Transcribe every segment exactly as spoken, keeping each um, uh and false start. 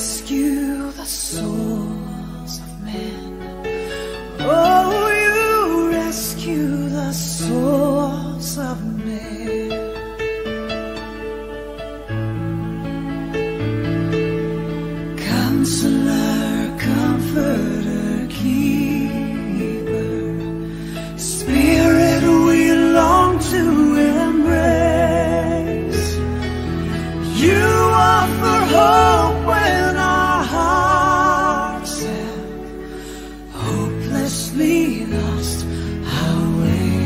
rescue the souls of men. Oh, you rescue the souls of men. Counselor, comforter, keeper, Spirit we long to embrace. You offer hope when our hearts have hopelessly lost our way.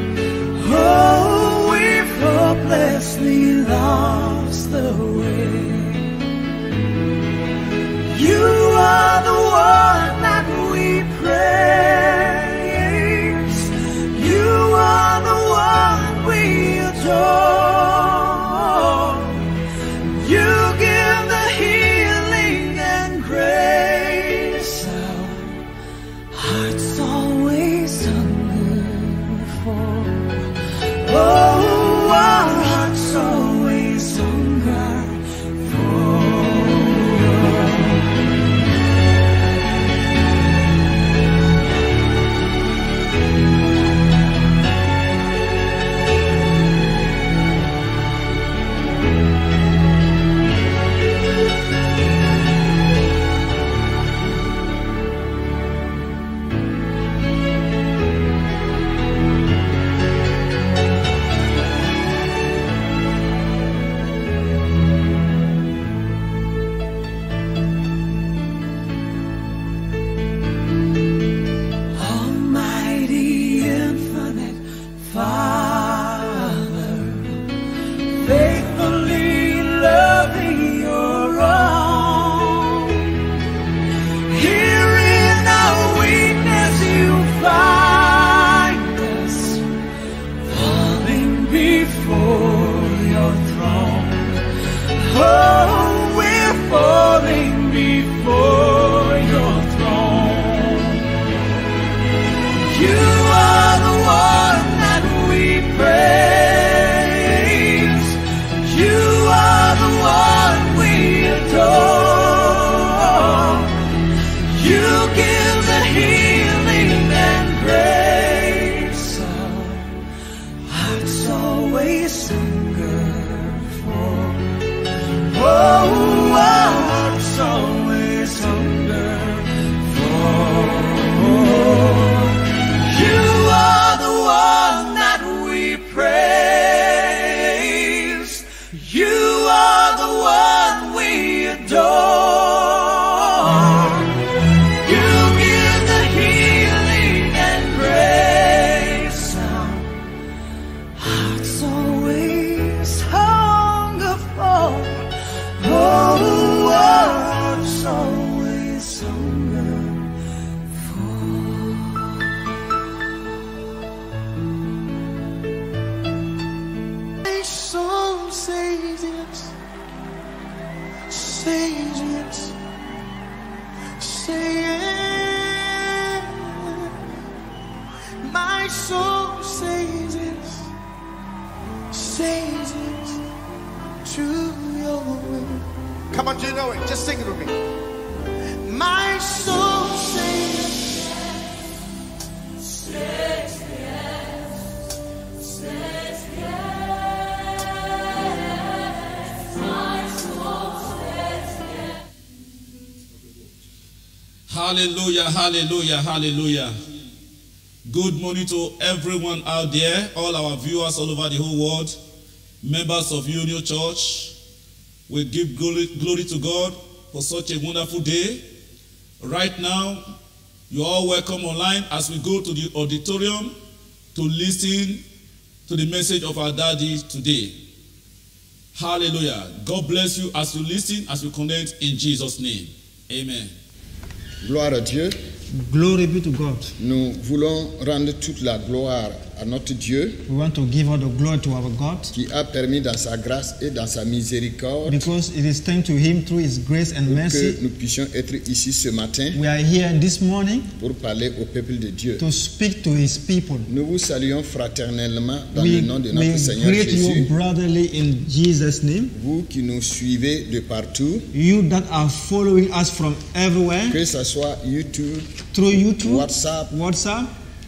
Oh, we've hopelessly lost the way. You are the one that we praise. You are the one we adore. You give the healing and grace our hearts always hunger for. Oh, our hearts always hunger for. Come on, do you know it? Just sing it with me. My soul says says yes, says yes. My soul says yes. Hallelujah, hallelujah, hallelujah. Good morning to everyone out there, all our viewers all over the whole world, members of Union Church. We give glory, glory to God for such a wonderful day. Right now, you're all welcome online as we go to the auditorium to listen to the message of our daddy today. Hallelujah. God bless you as you listen, as you connect in Jesus' name. Amen. Gloire à Dieu. Glory be to God. Nous voulons rendre toute la gloire à notre Dieu We want to give all the glory to our God qui a permis dans sa grâce et dans sa miséricorde because it is thanks to Him through His grace and pour mercy. que nous puissions être ici ce matin We are here this morning pour parler au peuple de Dieu. to speak to His people. Nous vous saluons fraternellement dans We, le nom de notre we Seigneur greet you Jésus. brotherly in Jesus' name. Vous qui nous suivez de partout, You that are following us from everywhere, que ce soit YouTube, through YouTube, WhatsApp, WhatsApp,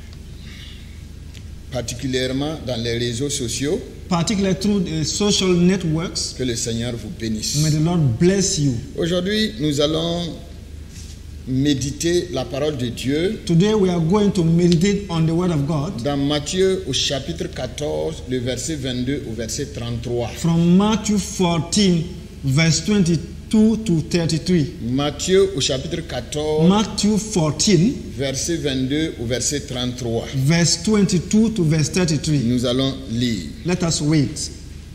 particulièrement dans les réseaux sociaux, particularly through the social networks. que le Seigneur vous bénisse. May the Lord bless you. Aujourd'hui, nous allons méditer la parole de Dieu Today we are going to meditate on the Word of God dans Matthieu au chapitre quatorze, le verset vingt-deux au verset trente-trois. from Matthew fourteen, verse twenty-two to thirty-three. Matthieu au chapitre quatorze, Matthew fourteen, verset vingt-deux au verset trente-trois. verse twenty-two to verse thirty-three. Nous allons lire. Let us wait.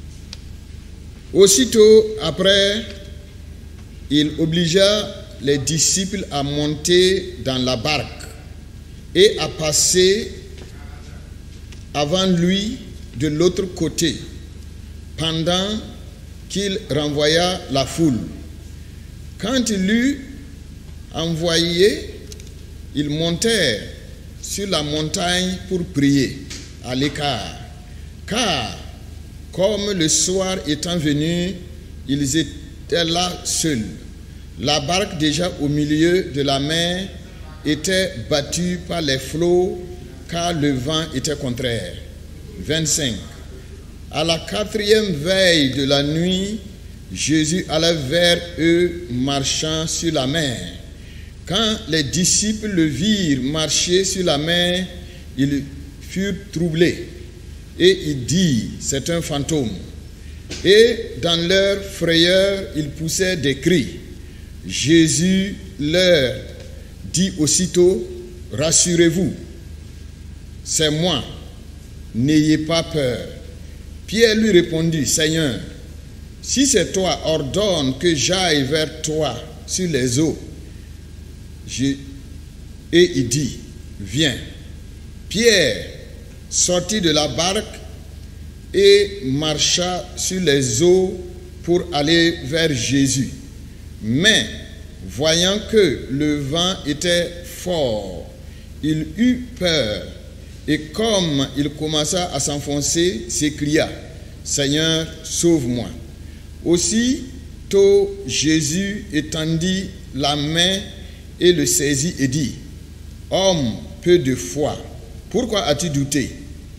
Aussitôt après, il obligea les disciples à monter dans la barque et à passer avant lui de l'autre côté, pendant qu'il renvoya la foule. Quand il eut envoyé, ils montèrent sur la montagne pour prier à l'écart, car comme le soir étant venu, ils étaient là seuls. La barque déjà au milieu de la mer était battue par les flots, car le vent était contraire. vingt-cinq. À la quatrième veille de la nuit, Jésus alla vers eux marchant sur la mer. Quand les disciples le virent marcher sur la mer, ils furent troublés et ils dirent, c'est un fantôme. Et dans leur frayeur, ils poussaient des cris. Jésus leur dit aussitôt, rassurez-vous, c'est moi, n'ayez pas peur. Pierre lui répondit, Seigneur, si c'est toi, ordonne que j'aille vers toi sur les eaux. Je... Et il dit, viens. Pierre sortit de la barque et marcha sur les eaux pour aller vers Jésus. Mais, voyant que le vent était fort, il eut peur, et comme il commença à s'enfoncer, s'écria, Seigneur, sauve-moi. Aussitôt, Jésus étendit la main et le saisit et dit, homme peu de foi, pourquoi as-tu douté?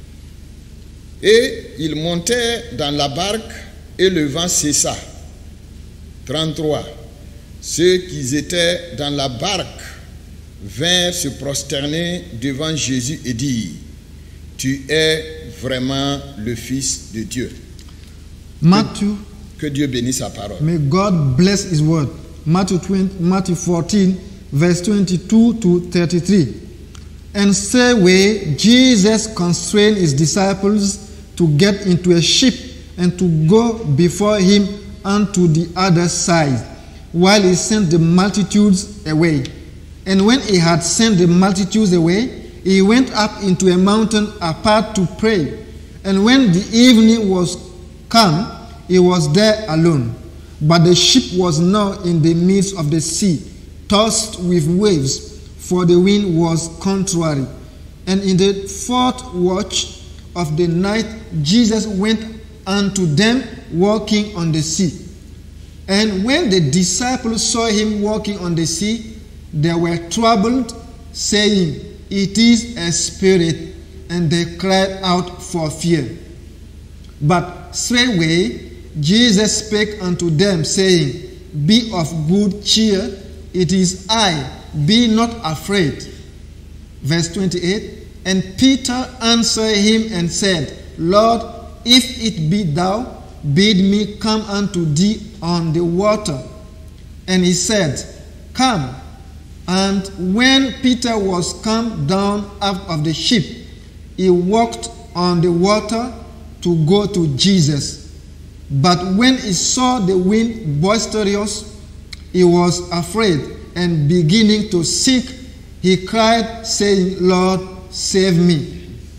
Et ils montèrent dans la barque et le vent cessa. trente-trois. Ceux qui étaient dans la barque vinrent se prosterner devant Jésus et dire, tu es vraiment le Fils de Dieu. Matthew, Que Dieu bénisse sa parole. may God bless His word. Matthew twenty, Matthew fourteen, verse twenty-two to thirty-three. And straightway Jesus constrained His disciples to get into a ship and to go before Him unto the other side, while He sent the multitudes away. And when He had sent the multitudes away, He went up into a mountain apart to pray. And when the evening was come, He was there alone. But the ship was now in the midst of the sea, tossed with waves, for the wind was contrary. And in the fourth watch of the night, Jesus went unto them walking on the sea. And when the disciples saw Him walking on the sea, they were troubled, saying, it is a spirit, and they cried out for fear. But straightway Jesus spake unto them, saying, be of good cheer, it is I, be not afraid. Verse twenty-eight, and Peter answered Him and said, Lord, if it be thou, bid me come unto thee on the water. And He said, come. And when Peter was come down out of the ship, he walked on the water to go to Jesus. But when he saw the wind boisterous, he was afraid, and beginning to sink, he cried, saying, Lord, save me.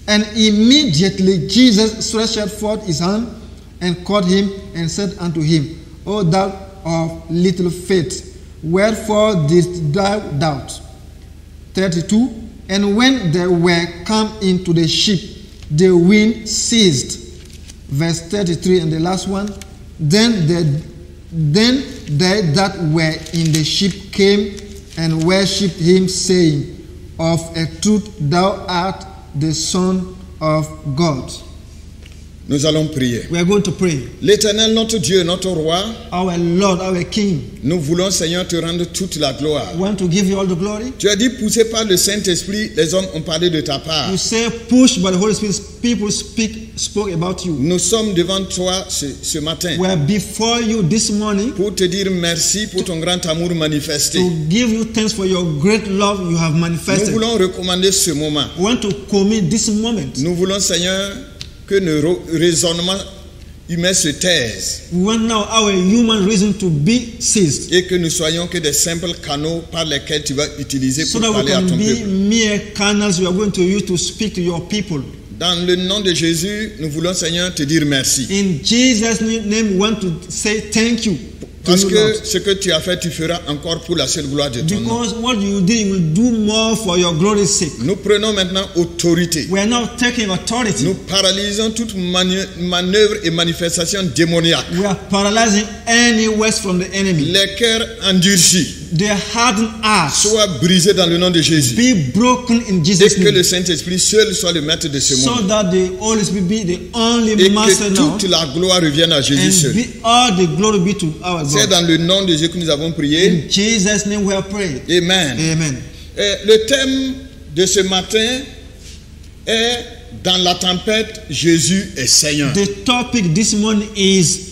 And immediately Jesus stretched forth his hand and caught him and said unto him, O thou of little faith, wherefore didst thou doubt? thirty-two. And when they were come into the ship, the wind ceased. Verse thirty-three and the last one. Then they, then they that were in the ship came and worshipped him, saying, Of a truth thou art the Son of God. Nous allons prier. We are going to pray. L'Éternel, notre Dieu, notre Roi, Our Lord, our King, nous voulons, Seigneur, te rendre toute la gloire. we want to give you all the glory. Tu as dit, poussé par le Saint-Esprit, les hommes ont parlé de ta part. You say, pushed by the Holy Spirit, people speak spoke about you. Nous sommes devant toi ce, ce matin We are before you this morning pour te dire merci pour ton grand amour manifesté. to give you thanks for your great love you have Nous manifested. voulons recommander ce moment. We want to commit this moment. Nous voulons, Seigneur, que nos raisonnements humains se taisent We want now our human reason to be ceased, et que nous soyons que des simples canaux par lesquels tu vas utiliser so pour that we parler à can ton be peuple. mere canals you are going to use to speak to your people. Dans le nom de Jésus, nous voulons, Seigneur, te dire merci. In Jesus' name, we want to say thank you to Parce you, que Lord. ce que tu as fait, tu feras encore pour la seule gloire de ton nom. Because what you did, you will do more for your glory's sake. Nous prenons maintenant autorité. We are now taking authority. Nous paralysons toute manu- manœuvre et manifestation démoniaque. We are paralyzing any words from the enemy. Les cœurs endurcis Their hardened hearts soient brisés dans le nom de Jésus. be broken in Et Jesus' que le name, Saint-Esprit seul soit le maître de ce so monde. that the Holy Spirit be the only Et master que now, toute la gloire revienne à Jésus and seul. be all the glory be to our C'est God. dans le nom de Jésus que nous avons prié. In Jesus' name we are praying. Amen. Amen. Et le thème de ce matin est dans la tempête, Jésus est Seigneur. The topic this morning is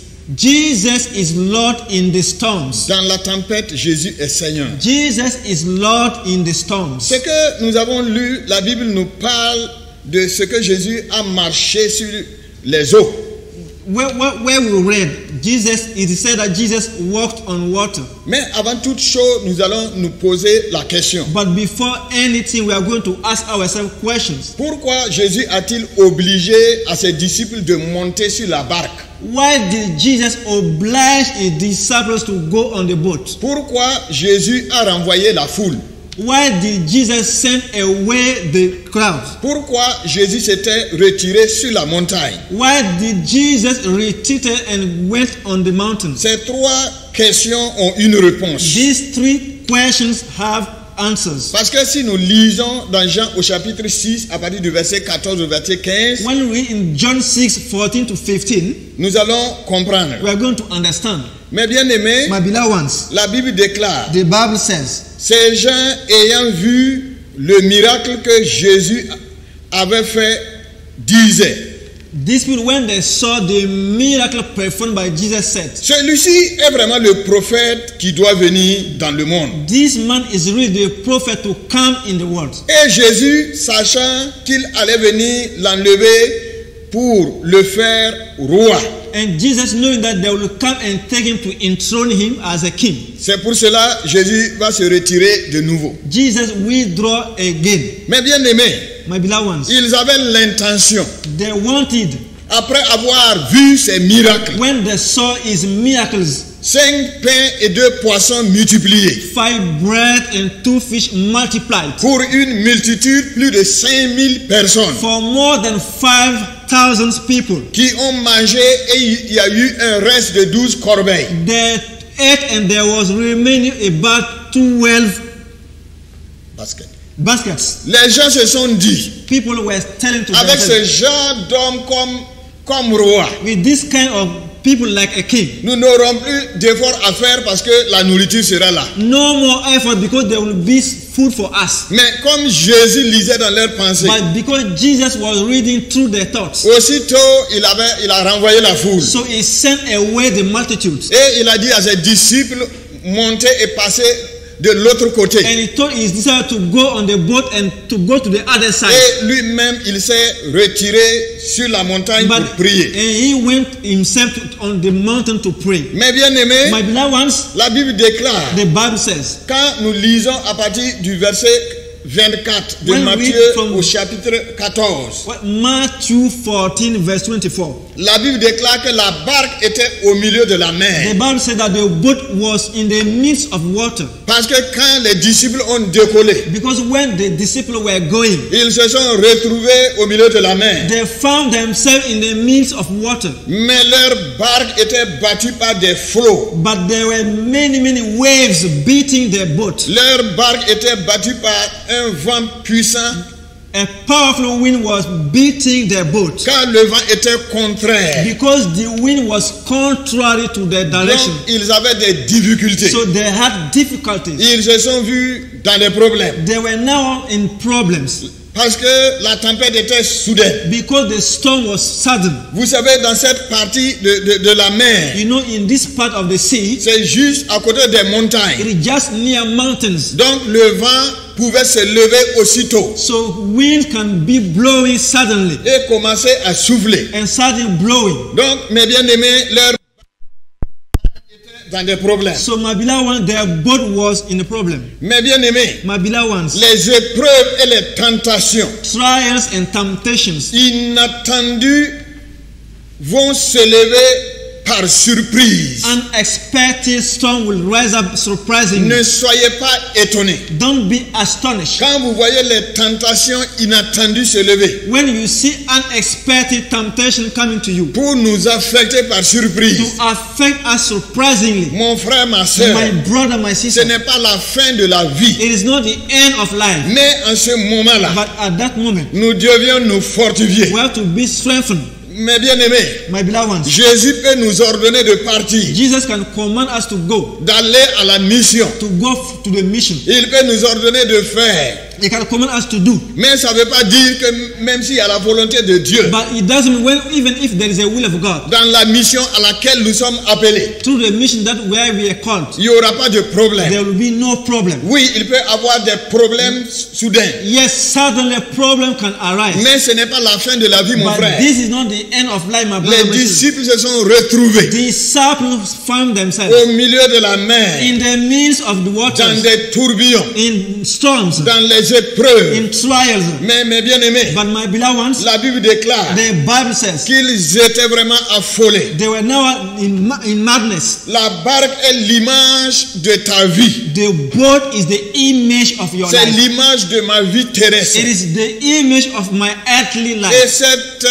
Jesus is Lord in the storms. Dans la tempête, Jésus est Seigneur. Jesus is Lord in the storms. Ce que nous avons lu, la Bible nous parle de ce que Jésus a marché sur les eaux. Where, where, where we read, Jesus, it is said that Jesus walked on water. Mais avant toute chose, nous allons nous poser la question. But before anything, we are going to ask ourselves questions. Pourquoi Jésus a-t-il obligé à ses disciples de monter sur la barque? Why did Jesus oblige his disciples to go on the boat? Pourquoi Jésus a renvoyé la foule? Why did Jesus send away the crowd? Pourquoi Jésus s'était retiré sur la montagne? Why did Jesus retreated and went on the mountain? Ces trois questions ont une réponse. These three questions have answers. Parce que si nous lisons dans Jean au chapitre six, à partir du verset quatorze au verset quinze, When we read in John six, fourteen to fifteen, nous allons comprendre. we are going to understand. Mais bien aimé, My beloved ones, la Bible déclare, the Bible says, ces gens ayant vu le miracle que Jésus avait fait, disaient, these people, when they saw the miracle performed by Jesus, said, celui-ci est vraiment le prophète qui doit venir dans le monde. this man is really the prophet to come in the world. Et Jésus, sachant qu'il allait venir l'enlever pour le faire roi. And Jesus, knowing that they will come and take him to enthrone him as a king, C'est pour cela que Jésus va se retirer de nouveau. Jesus withdraw again. Mais bien aimé, My beloved ones, ils avaient l'intention, they wanted, après avoir vu ces miracles, when they saw his miracles, cinq pains et deux poissons multipliés, five bread and two fish multiplied pour une multitude plus de cinq mille personnes for more than five thousand people. qui ont mangé et il y a eu un reste de douze corbeilles. They ate and there was remaining about twelve Basket. baskets. Les gens se sont dit, People were telling to avec ce themselves, genre d'homme comme, comme roi, with this kind of people like a king, nous n'aurons plus d'efforts à faire parce que la nourriture sera là. no more effort because there will be food for us. Mais comme Jésus lisait dans leurs pensées, But because Jesus was reading through their thoughts, aussitôt il, avait, il a renvoyé la foule. so he sent away the multitudes. Et il a dit à ses disciples, montez et passez de l'autre côté. And he told his disciples to go on the boat and to go to the other side. Et lui-même, il s'est retiré sur la montagne But pour prier. and he went himself to, on the mountain to pray. Mais bien aimé, My beloved ones, la Bible déclare, the Bible says, quand nous lisons à partir du verset vingt-quatre de When we Matthieu read from- au chapitre quatorze, What- Matthew fourteen, verse twenty-four. la Bible déclare que la barque était au milieu de la The mer. Bible said that the boat was in the midst of water. Parce que quand les disciples ont décollé, Because when the disciples were going, ils se sont retrouvés au milieu de la mer. they found themselves in the midst of water. Mais leur barque était battue par des flots. But there were many, many waves beating their boat. Leur barque était battue par un vent puissant A powerful wind was beating their boat. car le vent était contraire. Because the wind was contrary to their Donc, direction. ils avaient des difficultés. So they had difficulties. Ils se sont vus dans des problèmes. They were now in problems Parce que la tempête était soudaine. because the storm was sudden. Vous savez, dans cette partie de, de, de la mer, You know, in this part of the sea, c'est juste à côté des it montagnes. is just near mountains. Donc, le vent pouvait se lever aussitôt So wind can be blowing suddenly et commencer à souffler. and suddenly blowing. Donc, mes bien-aimés, leur était dans des problèmes. So my beloved one, their boat was in a problem. Mes bien-aimés, My beloved ones, les épreuves et les tentations trials and temptations, inattendues vont se lever par surprise. unexpected storm will rise up surprisingly. Ne soyez pas étonnés. Don't be astonished. Quand vous voyez les tentations inattendues se lever When you see unexpected temptation coming to you pour nous affecter par to surprise, affect us surprisingly, mon frère, ma soeur, my brother, my ce sister, n'est pas la fin de la vie. it is not the end of life. Mais en ce moment-là, But at that moment, nous devions nous fortifier. we have to be strengthened. Mes bien-aimés, My beloved ones, Jésus peut nous ordonner de partir, Jesus can command us to go, d'aller à la mission. to go f- to the mission. Il peut nous ordonner de faire. He can command us to do. Mais ça ne veut pas dire que même s'il y a la volonté de Dieu, But it doesn't mean when, even if there is a will of God, dans la mission à laquelle nous sommes appelés, through the mission that where we are called, il n'y aura pas de problème. there will be no problem. Oui, il peut avoir des problèmes soudains. Yes, suddenly a problem can arise. Mais ce n'est pas la fin de la vie, mon But frère. this is not the end of life, my brother. Les my sister. disciples se sont retrouvés Disciples found themselves au milieu de la mer, in the midst of the dans waters, des tourbillons, in storms, dans les épreuves. in trials. Mais mes bien-aimés, But my beloved ones, la Bible déclare the Bible says qu'ils étaient vraiment affolés. they were now in, ma- in madness. La barque est l'image de ta vie. The boat is the image of your C'est life. l'image de ma vie terrestre. It is the image of my earthly Et life. cette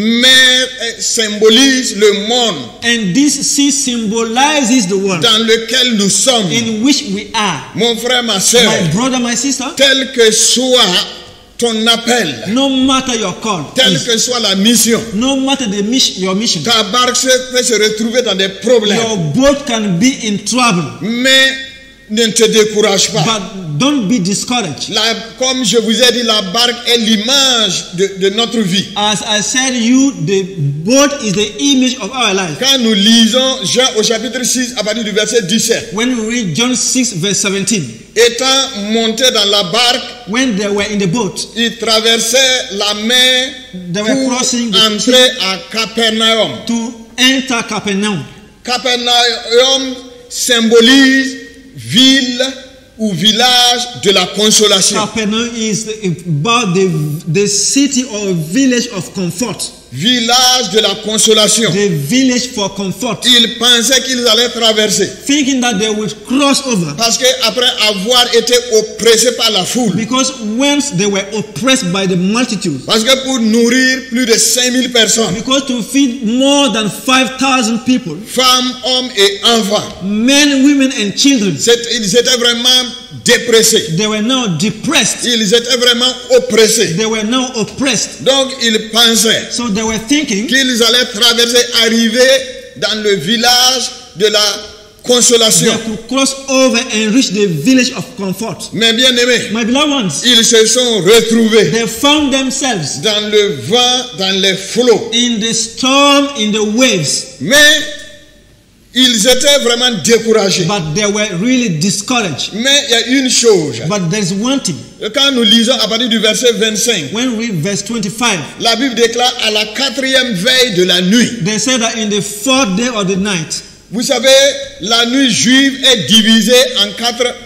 mer eh, symbolise le monde And this sea symbolizes the world dans lequel nous sommes. in which we are. Mon frère, ma soeur, My brother, my sister, tel que soit ton appel, no matter your call, telle is, que soit la mission, no matter the mission, your mission, ta barque se- peut se retrouver dans des problèmes. your boat can be in trouble. Mais ne te décourage pas. But don't be discouraged. La- comme je vous ai dit, la barque est l'image de, de notre vie. As I said, you the boat is the image of our life. Quand nous lisons Jean au chapitre six à partir du verset dix-sept, When we read John six verse seventeen, étant montés dans la barque, when they were in the boat, ils traversaient la mer they were pour crossing the entrer à Capernaum. to enter Capernaum. Capernaum symbolise ville ou village de la consolation. Capernaum is about the, the city or village of comfort. Village de la consolation. The village for comfort. Ils pensaient qu'ils allaient traverser. Thinking that they would cross over. Parce qu'après avoir été oppressés par la foule, Because once they were oppressed by the multitude. parce que pour nourrir plus de cinq mille personnes, Because to feed more than five thousand people, femmes, hommes et enfants, men, women and children, c'est- ils étaient vraiment dépressés. they were now depressed. Ils étaient vraiment oppressés. They were now oppressed. Donc ils pensaient So they were thinking qu'ils allaient traverser, arriver dans le village de la they consolation. could cross over and reach the village of comfort. Mais bien aimés, My beloved ones, ils se sont retrouvés they found themselves dans le vent, dans les flots. in the storm, in the waves, Mais ils étaient vraiment découragés. but they were really discouraged. Mais il y a une chose. But there's one thing. Quand nous lisons à partir du verset vingt-cinq, When we read verse twenty-five, la Bible déclare à la quatrième veille de la nuit. they say that in the fourth day of the night, Vous savez, la nuit juive est divisée en quatre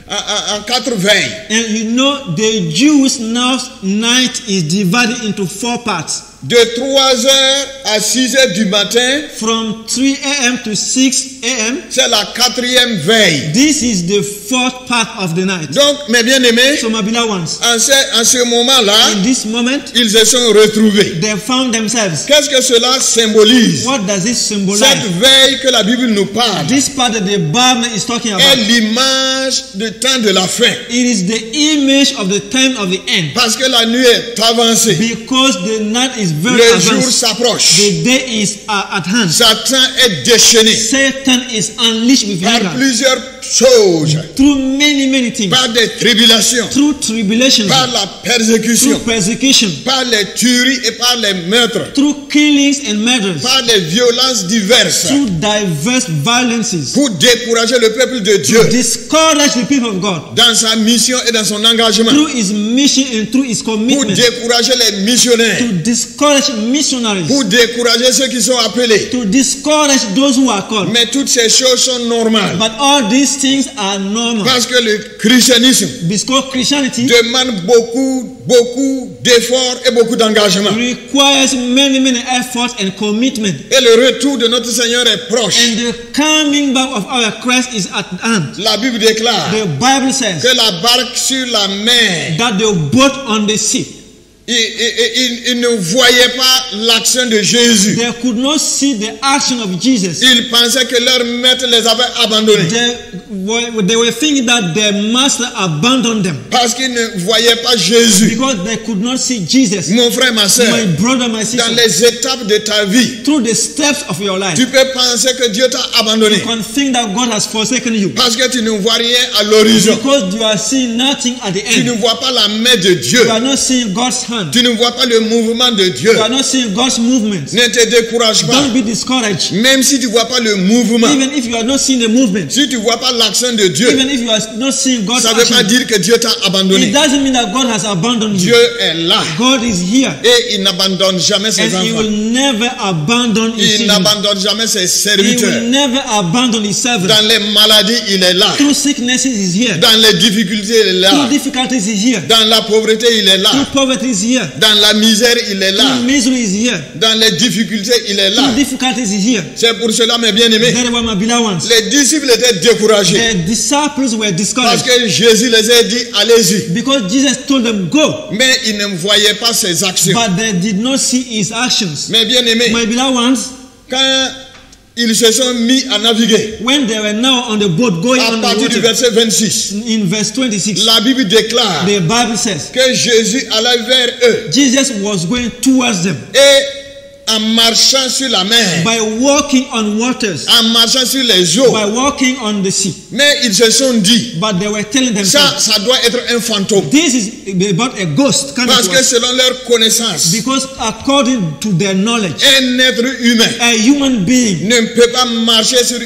en, en quatre veilles. And you know the Jews now night is divided into four parts. De trois heures à six heures du matin, From three a.m. to six a.m. c'est la quatrième veille. This is the fourth part of the night. Donc, mes bien-aimés, So my beloved ones, en ce, en ce moment-là, in this moment, ils se sont retrouvés. they found themselves. Qu'est-ce que cela symbolise? What does it symbolize? Cette veille que la Bible nous parle This part that the Bible is talking est about, l'image du temps de la fin. it is the image of the time of the end. Parce que la nuit est avancée. Because the night is very Le jour advanced. s'approche. The day is uh, at hand. Satan est déchaîné Satan is unleashed with par anger plusieurs choses. through many, many things. Par des tribulations, Through tribulations, par la persécution, through persecution, par les tueries et par les meurtres, through killings and murders, par les violences diverses, through diverse violences, pour décourager le peuple de Dieu to discourage the people of God, dans sa mission et dans son engagement, through his mission and through his pour commitment, décourager les missionnaires, to discourage missionaries, pour décourager ceux qui sont appelés. to discourage those who are called. Mais toutes ces choses sont normales But all these things are normal. parce que le christianisme Because Christianity demande beaucoup, beaucoup d'efforts et beaucoup d'engagement. requires many, many efforts and commitment. Et le retour de notre Seigneur est proche. And the coming back of our Christ is at hand. La Bible déclare The Bible says que la barque sur la mer, that the boat on the sea, ils, ils- ils- ils ne voyaient pas l'action de Jésus. they could not see the action of Jesus. Ils pensaient que leur maître les avait abandonnés They were, they were thinking that their master abandoned them parce qu'ils ne voyaient pas Jésus. because they could not see Jesus. Mon frère, ma soeur, My brother, my dans sister, les étapes de ta vie, through the steps of your life, tu peux penser que Dieu t'a abandonné you can think that God has forsaken you parce que tu ne vois rien à l'horizon. because you are seeing nothing at the Tu ne end. vois pas la main de Dieu. You are not seeing God's hand. Tu ne vois pas le mouvement de Dieu. You are not seeing God's movement. Ne te décourage pas. Don't be discouraged. Même si tu ne vois pas le mouvement, Even if you are not seeing the movement, si tu ne vois pas l'action de Dieu, even if you are not seeing God's ça ne veut pas action, dire que Dieu t'a abandonné. it doesn't mean that God has abandoned you. Dieu est là God is here, et il n'abandonne jamais ses and He enfants. will never abandon His Il children. n'abandonne jamais ses He serviteurs. will never abandon His servants. Dans les maladies, il est là. Through sicknesses, He's here. Dans les difficultés, il est Through là. difficulties, He's here. Dans la pauvreté, il est là. Through poverty, He's here. Dans la misère, il est là. Through misery, He's here. Dans les difficultés, il est là. Through difficulties, He's here. C'est pour cela, mes bien-aimés, Very well, my beloved ones. les disciples étaient découragés The disciples were parce discouraged que Jésus les a dit, allez-y. because Jesus told them, go. Mais ils ne voyaient pas ses actions. But they did not see His actions. Mes bien-aimés, My beloved ones, quand ils se sont mis à naviguer, when they were now on the boat going à on the partir du water, verset vingt-six, in verse twenty-six, la Bible déclare the Bible says que Jésus allait vers eux Jesus was going towards them et en marchant sur la mer, by walking on waters, en marchant sur les eaux. by walking on the sea. Mais ils se sont dit, But they were telling ça, themselves, ça doit être un fantôme. this is about a ghost coming Parce to que us. selon leur connaissance, Because according to their knowledge, un être humain a human being ne peut pas marcher sur,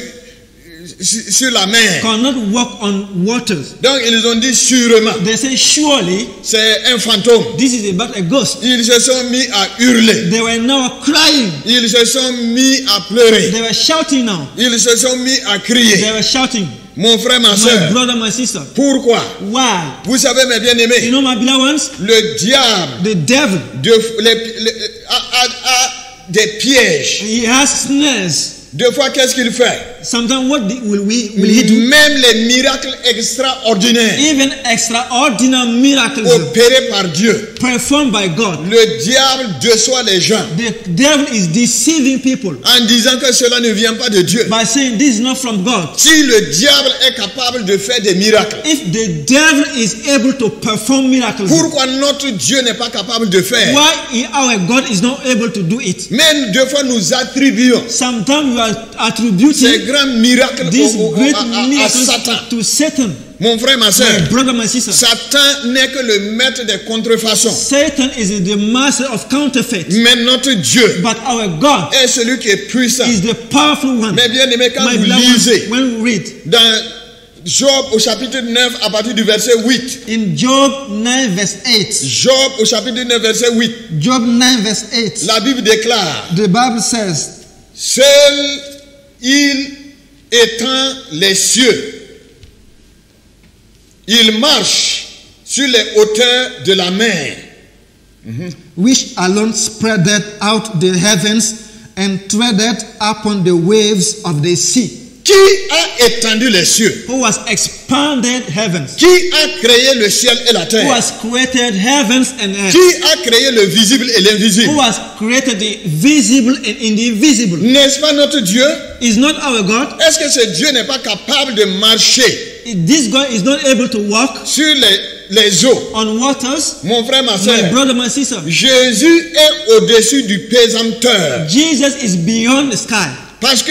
sur, sur la mer. cannot walk on waters. Donc ils ont dit sûrement, They say, surely c'est un fantôme. this is about a ghost. Ils se sont mis à hurler. They were now crying. Ils se sont mis à pleurer. They were shouting now. Ils se sont mis à They crier. were shouting. Mon frère, ma My soeur, brother, my sister. pourquoi? Why? Vous savez, mes You bien-aimés, know, my beloved ones, le diable the devil, de, les- les- a, a- a des pièges. he has snares. Deux fois, qu'est-ce qu'il fait? Sometimes what the- will we will he do? Même les miracles extraordinaires Even extraordinary miracles opérés par Dieu, performed by God. le diable déçoit les gens The devil is deceiving people en disant que cela ne vient pas de Dieu. by saying this is not from God. Si le diable est capable de faire des miracles, If the devil is able to perform miracles, pourquoi notre Dieu n'est pas capable de faire? why i- our God is not able to do it? Même deux fois, nous attribuons Sometimes we are ces attributing grands miracles these au- au- great à, à- à miracles Satan. to Satan. Mon frère, ma soeur, My brother, my sister. Satan n'est que le maître des contrefaçons. Satan is the master of counterfeit. Mais notre Dieu But our God est celui qui est puissant. is the powerful one. Mais bien aimé, quand My vous beloved lisez ones, when we read dans Job au chapitre neuf à partir du verset huit, in Job nine verse eight, Job au chapitre neuf verset huit, Job nine verse eight, la Bible déclare, the Bible says, seul il étend les cieux Il marche sur les hauteurs de la mer. which alone spreadeth out the heavens and treadeth upon the waves of the sea. Qui a étendu les cieux? Who has expanded heavens? Qui a créé le ciel et la Who terre? has created heavens and earth? Qui a créé le visible et l'invisible? Who has created the visible and invisible? N'est-ce pas notre Dieu? Is not our God? Est-ce que ce Dieu n'est pas capable de marcher This God is not able to walk sur les, les eaux? on waters. Mon frère, ma My soeur, brother, my sister, Jésus est au-dessus du pesanteur Jesus is beyond the sky parce que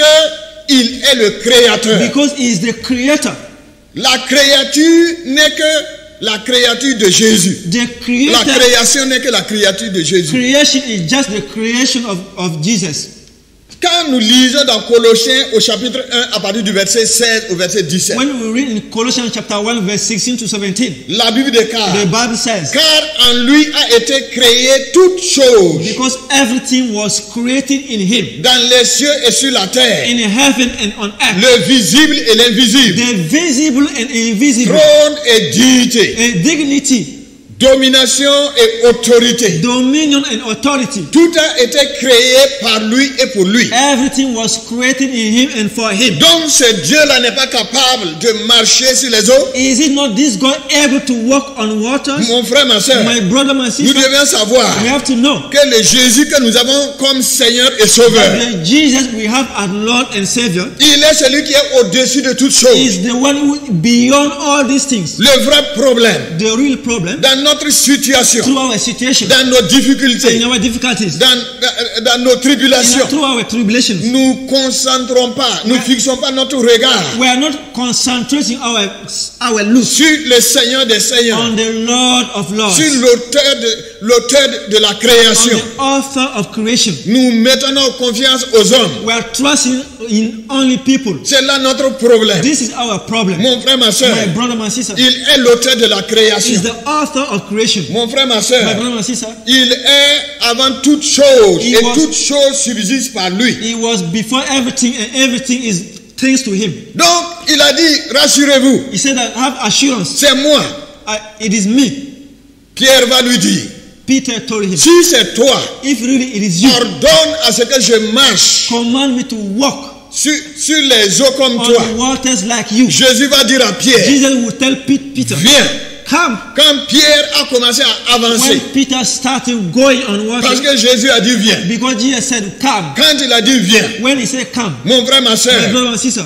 il est le créateur. because he is the creator. La créature n'est que la créature de Jésus. The La creator création n'est que la créature de Jésus. creation is just the creation of, of Jesus. Quand nous lisons dans Colossiens au chapitre un à partir du verset seize au verset dix-sept, When we read in Colossians chapter one, verse sixteen to seventeen, la Bible déclare, the Bible says, car en lui a été créé toute chose because everything was created in him, dans les cieux et sur la terre, in heaven and on earth, le visible et l'invisible, the visible and invisible, trône et dignité, a dignity, domination et autorité. dominion and authority. Tout a été créé par lui et pour lui. Everything was created in him and for him. Donc ce Dieu-là n'est pas capable de marcher sur les eaux. Is it not this God able to walk on waters? Mon frère, ma soeur, My brother, my nous sister, devons savoir we have to know que le Jésus que nous avons comme Seigneur et Sauveur, that the Jesus we have as Lord and Savior il est celui qui est au-dessus de toutes choses. is the one who beyond all these things. Le vrai problème The real problem dans notre situation, through our situation, dans nos difficultés, in our difficulties, dans, dans nos tribulations, in- through our tribulations, nous concentrons pas, nous fixons pas notre regard we are not concentrating our our look sur le Seigneur des Seigneurs, on the Lord of Lords, sur l'auteur de, l'auteur de la on création. the author of creation. Nous mettons notre confiance aux hommes. We are trusting in only people. C'est là notre problème. This is our problem. Mon frère, ma soeur, My brother, my sister, il est l'auteur de la is création. the author of creation. Mon frère, ma My soeur, brother, my sister, il est avant toute chose He et was- toute chose subsiste par lui. he was before everything and everything is thanks to him. Donc, il a dit, rassurez-vous, He said that have assurance. c'est moi. I, it is me. Pierre va lui dire, Peter told him, si c'est toi, if really it is you, ordonne à ce que je marche command me to walk sur, sur les eaux comme on toi. waters like you. Jésus va dire à Pierre, Jesus will tell Pete, Peter, viens. come. Quand Pierre a commencé à avancer, When Peter started going on parce water, que Jésus a dit viens. because Jesus said, come. Quand il a dit viens, When he said, come, mon frère, ma my soeur, brother and sister,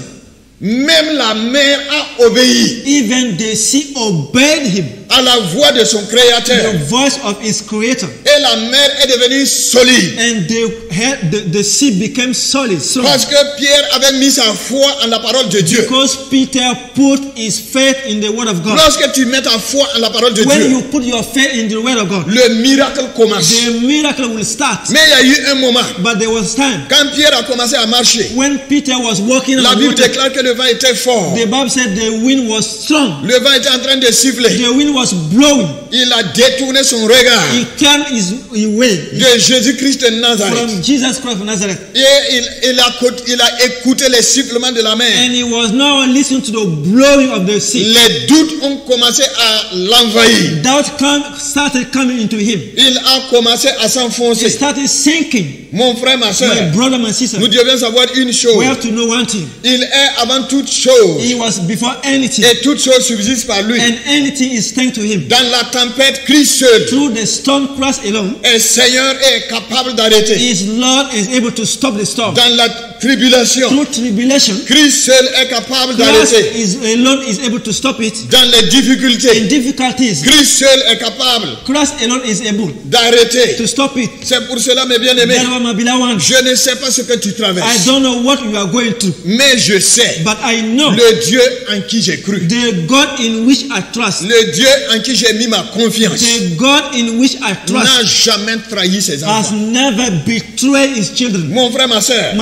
même la mer a obéi even the sea obeyed him, à la voix de son créateur. the voice of his creator. Et la mer est devenue solide. And the, head- the, the sea became solid, strong. Parce que Pierre avait mis sa foi en la parole de Dieu. Because Peter put his faith in the word of God. Lorsque tu mets ta foi en la parole de When Dieu, you put your faith in the word of God, le miracle commence. the miracle will start. Mais il y a eu un moment, But there was time quand Pierre a commencé à marcher, when Peter was walking la on Bible water. déclare que le vent était fort. The Bible said the wind was strong. Le vent était en train de siffler. The wind was blowing. Il a détourné son regard He turned his away de Jésus-Christ de Nazareth. from Jesus Christ of Nazareth. Et il, il, a, il a écouté les sifflements de la mer. And he was now listening to the blowing of the sea. Les doutes ont commencé à l'envahir. Doubt come, started coming into him. Il a commencé à He s'enfoncer. started sinking. Mon frère, ma soeur, My brother, my sister, nous devons savoir une chose. we have to know one thing. Il est avant toute chose. He was before anything. Et toute chose subsiste par lui. And anything is thanks to him. Dans la tempête, Christ seul Through the storm, Christ alone, est Seigneur et est capable d'arrêter. his Lord is able to stop the storm. Dans la tribulation, Through tribulation, Christ seul est capable Christ d'arrêter. is alone is able to stop it. Dans les In difficultés, difficulties, Christ seul est capable Christ alone is able d'arrêter. to stop it. C'est pour cela, mes bien-aimés, Therefore, my beloved ones, je ne sais pas ce que tu I traverses, don't know what you are going through, mais je sais but I know le Dieu en qui j'ai cru, the God in which I trust, le Dieu en qui j'ai mis ma confiance, the God in which I trust n'a jamais trahi ses has enfants. never betrayed his children. Mon frère, ma soeur, My brother,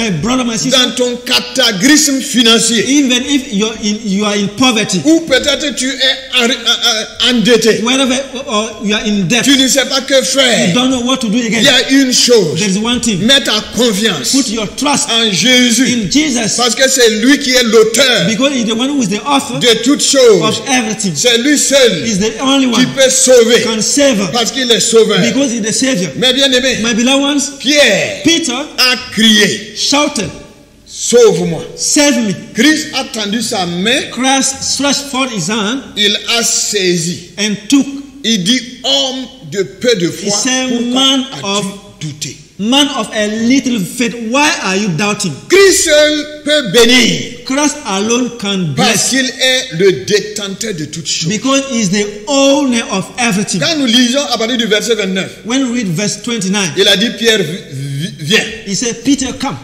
brother, my sister, dans ton cataclysme financier, even if you're in, you are in poverty, ou peut-être tu es en- en- en- endetté, wherever or you are in debt, tu ne sais pas que you faire, don't know what to do il y again. a une chose, There is one thing. mets ta confiance Put your trust en Jésus, in Jesus, parce que c'est lui qui est l'auteur because he's the one who is the author de toutes choses. of everything. C'est lui seul He's the only qui one peut sauver, can save us, parce qu'il est sauveur. because he's the Savior. Mais bien aimé, My beloved ones, Pierre Peter a crié, shouted, sauve-moi. save me. Christ a tendu sa main, Christ stretched forth his hand il a saisi. and took. Il dit, homme de peu de foi, He said, pourquoi man as-tu of- douté? Man of a little faith, why are you doubting? Christ seul peut bénir, Christ alone can parce bless, qu'il est le détenteur de toutes choses. because he's the owner of everything. Quand nous lisons à partir du verset vingt-neuf, When we read verse twenty-nine, il a dit, Pierre, vi- vi- viens. he said, Peter, come.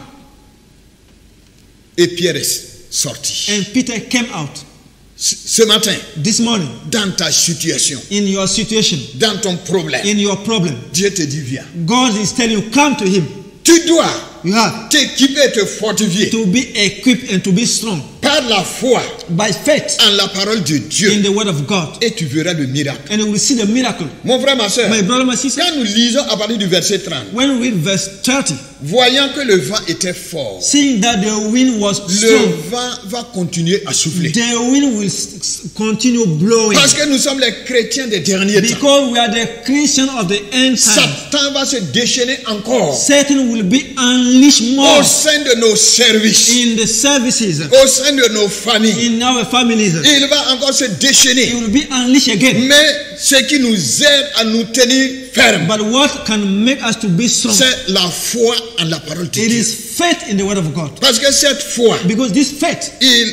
Et Pierre est sorti. And Peter came out Ce ce matin, this morning dans ta situation, in your situation, dans ton problème, in your problem. Dieu te dit, viens. God is telling you, come to him. Tu dois You have t'équiper et te fortifier to be equipped and to be strong par la foi by faith en la parole de Dieu in the word of God. et tu verras le miracle. And you will see the miracle. Mon frère, ma soeur, My brother, my sister, quand nous lisons à partir du verset trente, when we read verse thirty, voyant que le vent était fort, seeing that the wind was le strong, vent va continuer à souffler. the wind will s- s- continue blowing. Parce que nous sommes les chrétiens des derniers temps. Because we are the Christian of the end time, Satan va se déchaîner encore Satan will be unleashed more au sein de nos services, in the services, au sein de nos familles. in our families. Il va encore se It déchaîner. will be unleashed again. Mais ce qui nous aide à nous tenir fermes, But what can make us to be strong? c'est la foi en la parole de It Dieu. is faith in the word of God. Parce que cette foi, Because this faith il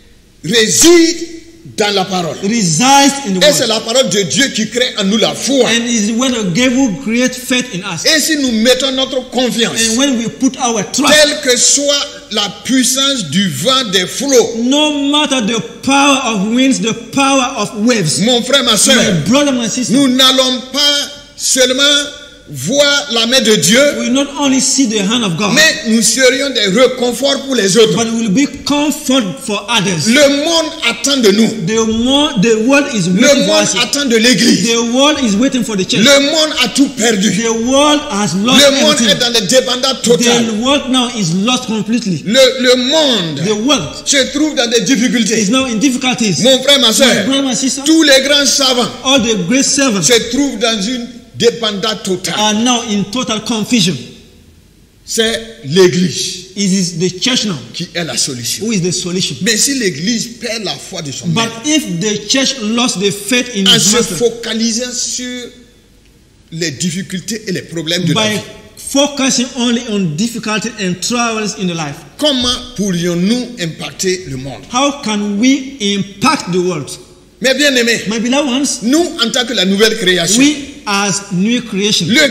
réside dans la parole. resides in the Et c'est word. la parole de Dieu qui crée en nous la foi. And it is the word of God who creates faith in us. Et si nous mettons notre confiance, And when we put our trust, telle que soit la puissance du vent des flots, no matter the power of winds, the power of waves, mon frère, ma my soeur, brother, my sister, nous n'allons pas seulement voir la main de Dieu, we not only see the hand of God, mais nous serions des réconforts pour les autres. but we will be comfort for others. Le monde attend de nous. The more the world is Le waiting for monde us. attend de l'église. The world is waiting for the church. Le monde a tout perdu. The world has lost Le monde est everything. dans le dépendant total. The world now is lost completely. Le, le monde The world se trouve dans des difficultés. is now in difficulties. Mon frère, ma My soeur, brother, my sister, tous les grands savants all the great servants se trouvent dans une dépendance totale. are now in total confusion. C'est l'église It is the church now qui est la solution. who is the solution. Mais si l'église perd la foi de son But maître, if the church lost the faith in en its se master focalisant sur les difficultés et les problèmes de la by vie, focusing only on difficulty and trials in the life, comment pourrions-nous impacter le monde? how can we impact the world? Mais bien aimés, My beloved ones, nous en tant que la nouvelle création, we as new creation, le,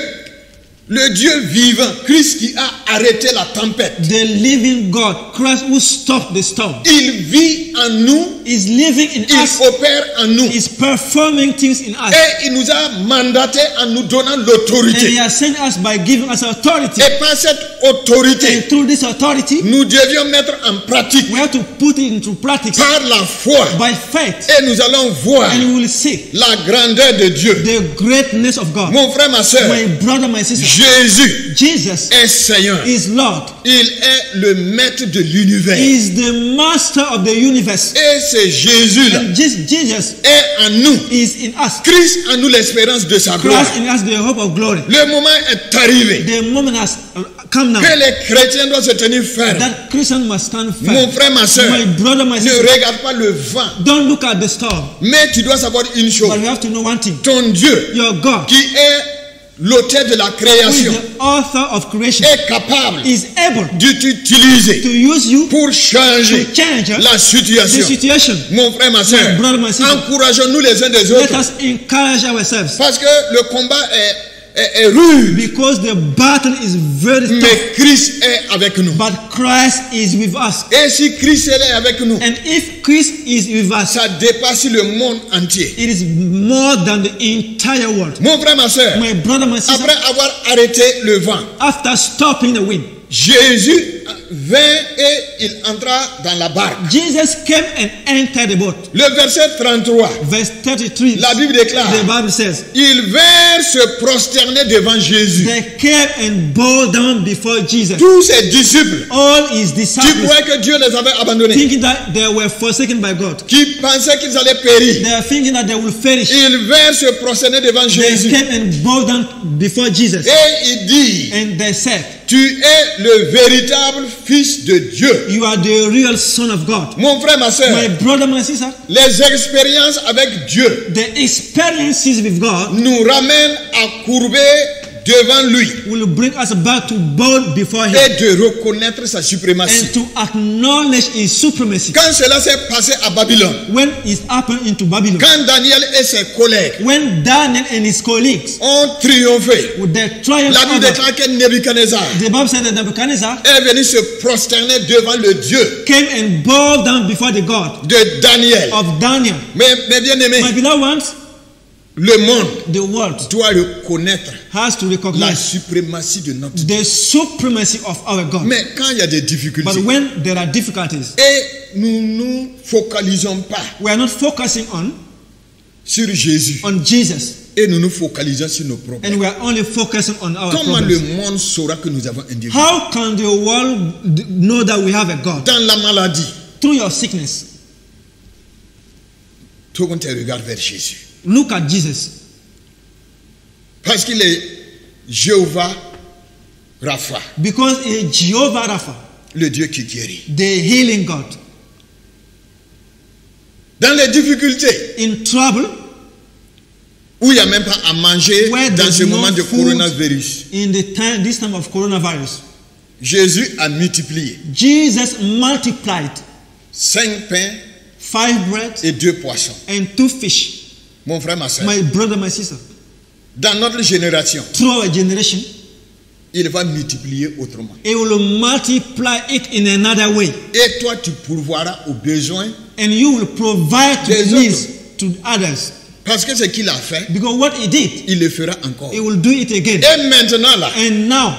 le Dieu vivant, Christ qui a arrêté la tempête, the living God, Christ who stopped the storm, il vit en nous, is living in il us, opère en nous. is performing things in us. Et il nous a mandaté en nous donnant And l'autorité. he has sent us by giving us authority. Et par cette autorité, And through this authority, nous devions mettre en pratique we have to put it into practice par la foi. by faith. Et nous allons voir And we will see la grandeur de Dieu. the greatness of God. Mon frère, ma soeur, My brother, my sister, Jésus Jesus est Seigneur. is Lord, Il est le maître de l'univers. is the master of the universe. Et c'est Jésus-là And Je- Jesus est en nous. is in us. Christ en nous l'espérance de sa gloire. Christ in us the hope of glory. Le moment est arrivé The moment has come now que les chrétiens doivent se tenir fermes. that Christian must stand Mon firm. frère, ma soeur, My brother, my ne sister, regarde pas le vent. don't look at the storm, Mais tu dois savoir une chose. but you have to know one thing. Ton Dieu, Your God, qui est l'auteur de la who is création, the author of creation, est capable is able de t'utiliser to use you pour changer to change la the situation. situation. Mon frère, ma soeur, My brother, my sister, encourageons-nous les uns des let autres. us encourage ourselves, Parce que le combat est, est, est rude, because the battle is very tough, mais Christ est avec nous. but Christ is with us. Et si Christ est avec nous, And if Christ is with us, ça dépasse le monde entier. it is more than the entire world. Mon frère, ma soeur, My brother, my sister, après avoir arrêté le vent, after stopping the wind, Jésus vint et il entra dans la barque. Jesus came and entered the boat. Le verset trente-trois, Verse thirty-three. la Bible déclare, The Bible says, ils vinrent se prosterner devant Jésus. they came and bowed down before Jesus. Tous ses disciples All his qui disciples, croyaient que Dieu les avait abandonnés, thinking that they were forsaken by God. qui pensaient qu'ils allaient périr, They are thinking that they will perish. ils vinrent se prosterner devant They Jésus. came and bowed down before Jesus. Et il dit, And they said, tu es le véritable Fils de Dieu. you are the real Son of God. Mon frère, ma soeur, My brother, my sister, les expériences avec Dieu the experiences with God nous ramènent à courber devant lui will bring us back to bow before Him et de reconnaître sa suprématie. and to acknowledge His supremacy. Quand cela s'est passé à Babylone, When it happened into Babylon, quand Daniel et ses collègues when Daniel and his colleagues ont triomphé, with their triumph, la Bible over, déclare que Nebuchadnezzar the Bible said that Nebuchadnezzar est venu se prosterner devant le Dieu came and bowed down before the God de Daniel. of Daniel. Mais, mais bien aimé, My beloved ones, le monde the world doit reconnaître has to la recognize suprématie de notre Dieu. the supremacy of our God. Mais quand il y a des But difficultés when there are difficulties, et nous ne nous focalisons pas we are not focusing on sur Jésus on Jesus, et nous nous focalisons sur nos problèmes, and we are only focusing on our comment le problems. monde saura que nous avons un Dieu? How can the world d- know that we have a God? Dans la maladie, Through your sickness, tout le monde te regarde vers Jésus. look at Jesus, Parce qu'il est Jéhovah Rapha, because he is Jehovah Rapha, le Dieu qui guérit. the healing God. Dans les difficultés, In trouble, où il n'y a même pas à manger Where dans there's ce no moment de food. coronavirus, in the time, this time of coronavirus, Jésus a multiplié Jesus multiplied cinq pains five bread et deux poissons. and two fish. Mon frère, ma soeur, My brother, my sister, dans notre génération, through our generation, il va multiplier autrement. he will multiply it in another way. Et toi, tu pourvoiras aux besoins, And you will provide to Des the autres. needs to others. parce que ce qu'il a fait, Because what he did, il le fera encore. he will do it again. Et maintenant là, And now,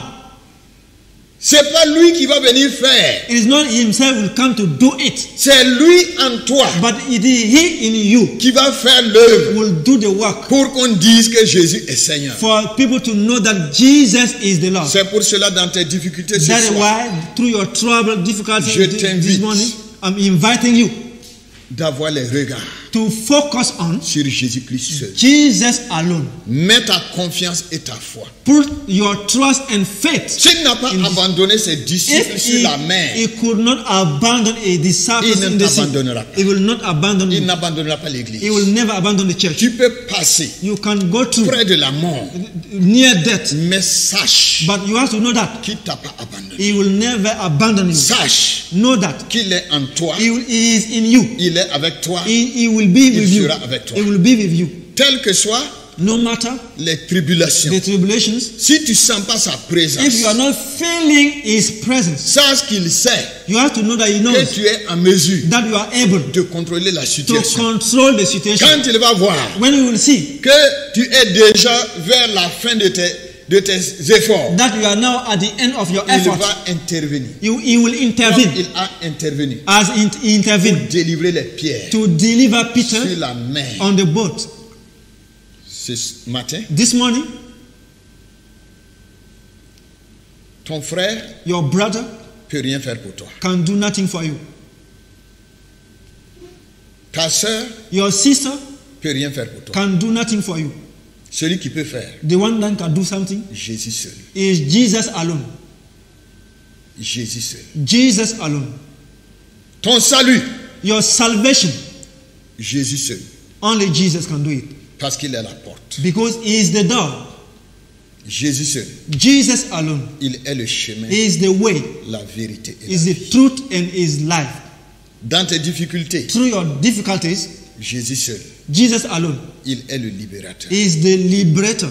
c'est pas lui qui va venir faire, it is not himself will come to do it, c'est lui en toi but it is he in you qui va faire l'œuvre will do the work pour qu'on dise que Jésus est Seigneur. for people to know that Jesus is the Lord. C'est pour cela, dans tes difficultés ce That is soir, why, through your trouble, difficulty Je this, t'invite. this morning, I'm inviting you d'avoir les regards to focus on sur Jésus-Christ seul. Jesus alone. Mets ta confiance et ta foi. Put your trust and faith. S'il n'a pas In- abandonné ses disciples If sur he, la mer, he could not abandon a disciple Il ne in the sea, t'abandonnera pas. he will not abandon il you. n'abandonnera pas l'église. He will never abandon the church. Tu peux passer You can go through près de la mort, near death, mais sache but you have to know that qu'il ne t'a pas abandonné. he will never abandon you. Sache Know that qu'il est en toi, he, will, he is in you. il est avec toi, He, he will be Il with you. sera avec toi. He will be with you. quelles que soient No matter les tribulations. the tribulations, Si tu ne sens pas sa présence, if you are not feeling his presence, sache qu'il sait you have to know that he que knows tu es en mesure that you are able de contrôler la to situation. control the situation. Quand il va voir When you will see que tu es déjà vers la fin de tes, de tes efforts, that you are now at the end of your il effort, va intervenir. you, he will Comme intervene il a intervenu as he pour intervened délivrer les pierres to deliver Peter sur la mer. on the boat. Ce matin, This morning, ton frère your brother peut rien faire pour toi. can do nothing for you. Ta sœur Your sister peut rien faire pour toi. can do nothing for you. Celui qui peut faire, The one that can do something Jésus seul. is Jesus alone. Jésus seul. Jesus alone. Ton salut, Your salvation, Jésus seul. only Jesus can do it. Parce qu'il est la porte. Because he is the door. Jésus seul. Jesus alone Il est le chemin, is the way, la vérité et la is the vie. truth, and is life. Dans tes difficultés, Through your difficulties, Jésus seul. Jesus alone Il est le libérateur. is the liberator.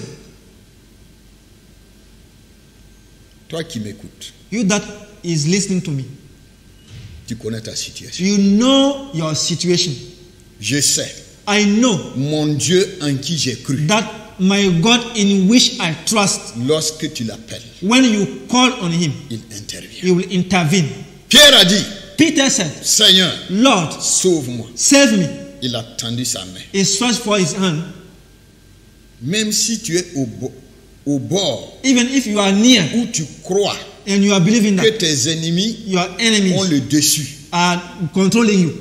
Toi qui m'écoutes, You that is listening to me, tu connais ta situation. you know your situation. Je sais, I know mon Dieu en qui j'ai cru, that my God in which I trust. Lorsque tu l'appelles, When you call on him, il intervient. he will intervene. Pierre a dit, Peter said, Seigneur, Lord, sauve-moi. save me. Il a tendu sa main. He stretched for his hand. Même si tu es au, bo- au bord Even if you are near où tu crois and you are believing que that tes ennemis your ont enemies le dessus, are controlling you,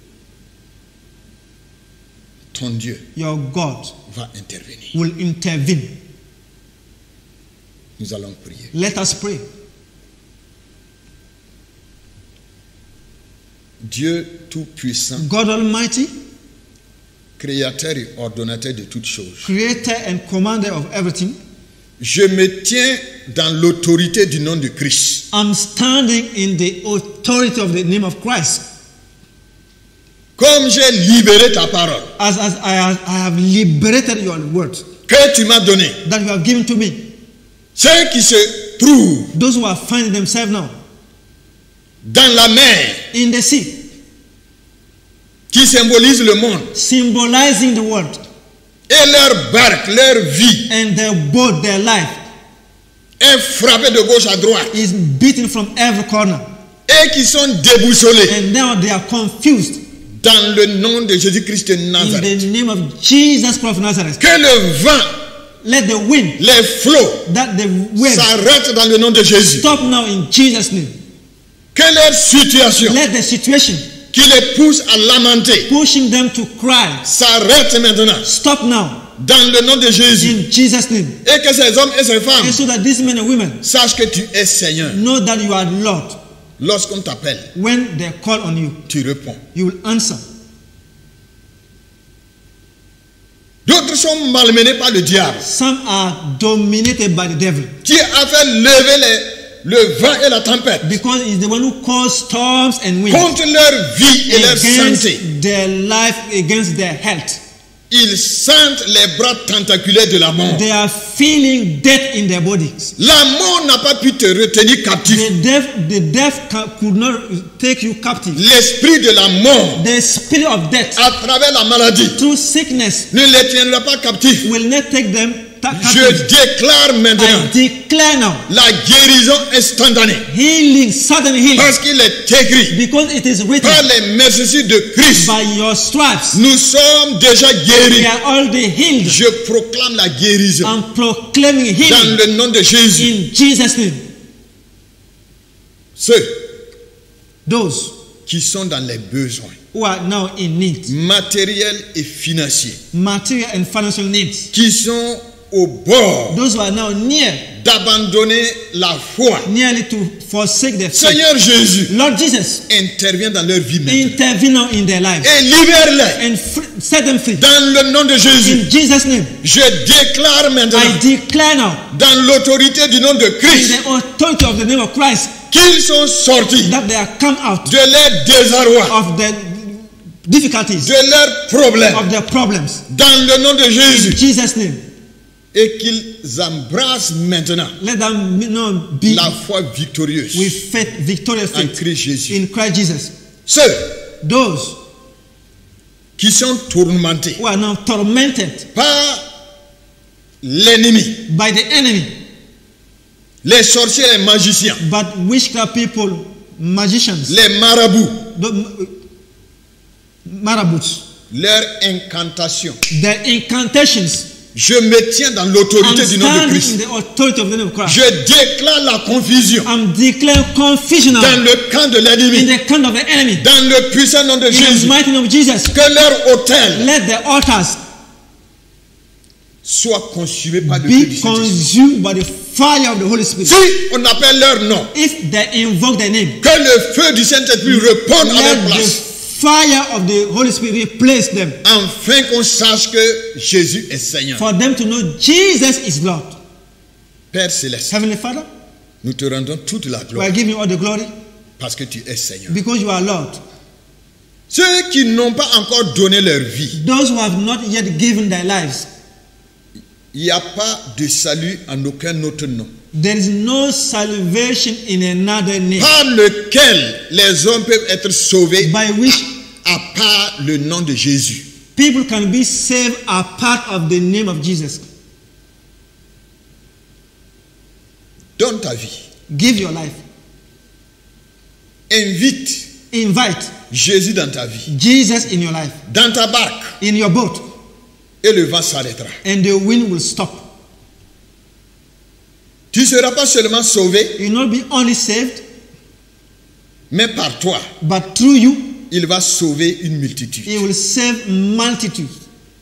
ton Dieu your God va intervenir. will intervene. Nous allons prier. Let us pray. Dieu Tout-Puissant, God Almighty, Créateur et ordonnateur de toutes choses, creator and commander of everything, je me tiens dans l'autorité du nom de Christ. I'm standing in the authority of the name of Christ. Comme j'ai libéré ta parole, As, as I, have, I have liberated your word que tu m'as donné, that you have given to me. ceux qui se trouvent Those who are finding themselves now dans la mer in the sea, qui symbolise le monde, symbolizing the world, et leur barque, leur vie and their boat, their life, est frappée de gauche à droite, is beaten from every corner. et qui sont déboussolés And now they are confused dans le nom de Jésus-Christ de in Nazareth. the name of Jesus Christ of Nazareth. Que le vent, Let the wind, les flots that the wind s'arrêtent dans le nom de Jésus. stop now in Jesus' name. Que leur situation Let the situation qui les pousse à lamenter pushing them to cry s'arrête maintenant stop now dans le nom de Jésus. in Jesus' name. Et que ces hommes et ces femmes And so that these men and women sachent que tu es Seigneur. know that you are Lord. Lorsqu'on t'appelle, When they call on you, tu réponds. you will answer. D'autres sont malmenés par le diable, Some are dominated by the devil qui a fait lever les, le vent et la tempête because he's the one who causes storms and winds contre leur vie et leur santé. against their life, against their health. Ils sentent les bras tentaculaires de la mort. They are feeling death in their bodies. La mort n'a pas pu te retenir captif. The death, the death ca- could not take you captive. L'esprit de la mort, The spirit of death à travers la maladie, through sickness ne les tiendra pas captifs. will not take them ta- Je captive. déclare maintenant I declare now la guérison instantanée. healing, sudden healing, Parce qu'il est écrit, because it is written, par les mercés de Christ, by your stripes nous sommes déjà we guéris. are already healed. Je proclame la guérison I'm proclaiming dans healing le nom de Jésus. in Jesus' name. Ceux Those qui sont dans les besoins who are now in need, matériels et financiers, material and financial needs, qui sont au bord those who are now near, d'abandonner la foi. nearly to forsake their faith. Seigneur Jésus, Lord Jesus, intervient dans leur vie maintenant intervene now in their lives et libère-les and free, set them free. dans le nom de Jésus. In Jesus' name, Je déclare maintenant I declare now, dans l'autorité du nom de in Christ the authority of the name of Christ, qu'ils sont sortis that they are come out de leur désarroi, of the difficulties, de leurs problèmes, of their problems. dans le nom de In Jésus, Jesus' name, et qu'ils embrassent maintenant let them now be la foi victorieuse with faith, victorious en faith Christ Jésus. in Christ Jesus. Ceux Those qui sont tourmentés who are now tormented par l'ennemi, by the enemy, les sorciers, les magiciens, but witchcraft people, magicians, les marabouts, the marabouts, leurs incantations. their incantations. Je me tiens dans l'autorité I'm du nom de standing in Christ. the authority of the name of Christ. Je déclare la confusion I'm declaring confusion now dans le camp de in l'ennemi, the camp of the enemy. dans le puissant nom de In the Jésus. mighty name of Jesus, Que leur hôtel let the altars soit consumé par le feu du be Saint-Esprit. consumed by the fire of the Holy Spirit. Si on appelle leur nom, If they invoke their name, que le feu du Saint-Esprit réponde à leur let the place, fire of the Holy Spirit replace them, afin qu'on sache que Jésus est Seigneur. for them to know Jesus is Lord. Père Céleste, Heavenly Father, nous te rendons toute la we gloire are giving you all the glory parce que tu es Seigneur. because you are Lord. Ceux qui n'ont pas encore donné leur vie, Those who have not yet given their lives, il n'y a pas de salut en aucun autre nom, there is no salvation in another name par lequel les hommes peuvent être sauvés by which à part le nom de Jésus. people can be saved apart of the name of Jesus. Donne ta vie. Give your life. Invite Invite Jésus dans ta vie, Jesus in your life, dans ta barque, in your boat, et le vent s'arrêtera. and the wind will stop. Tu ne seras pas seulement sauvé, You will not be only saved, mais par toi, but through you, il va sauver une multitude. He will save multitudes.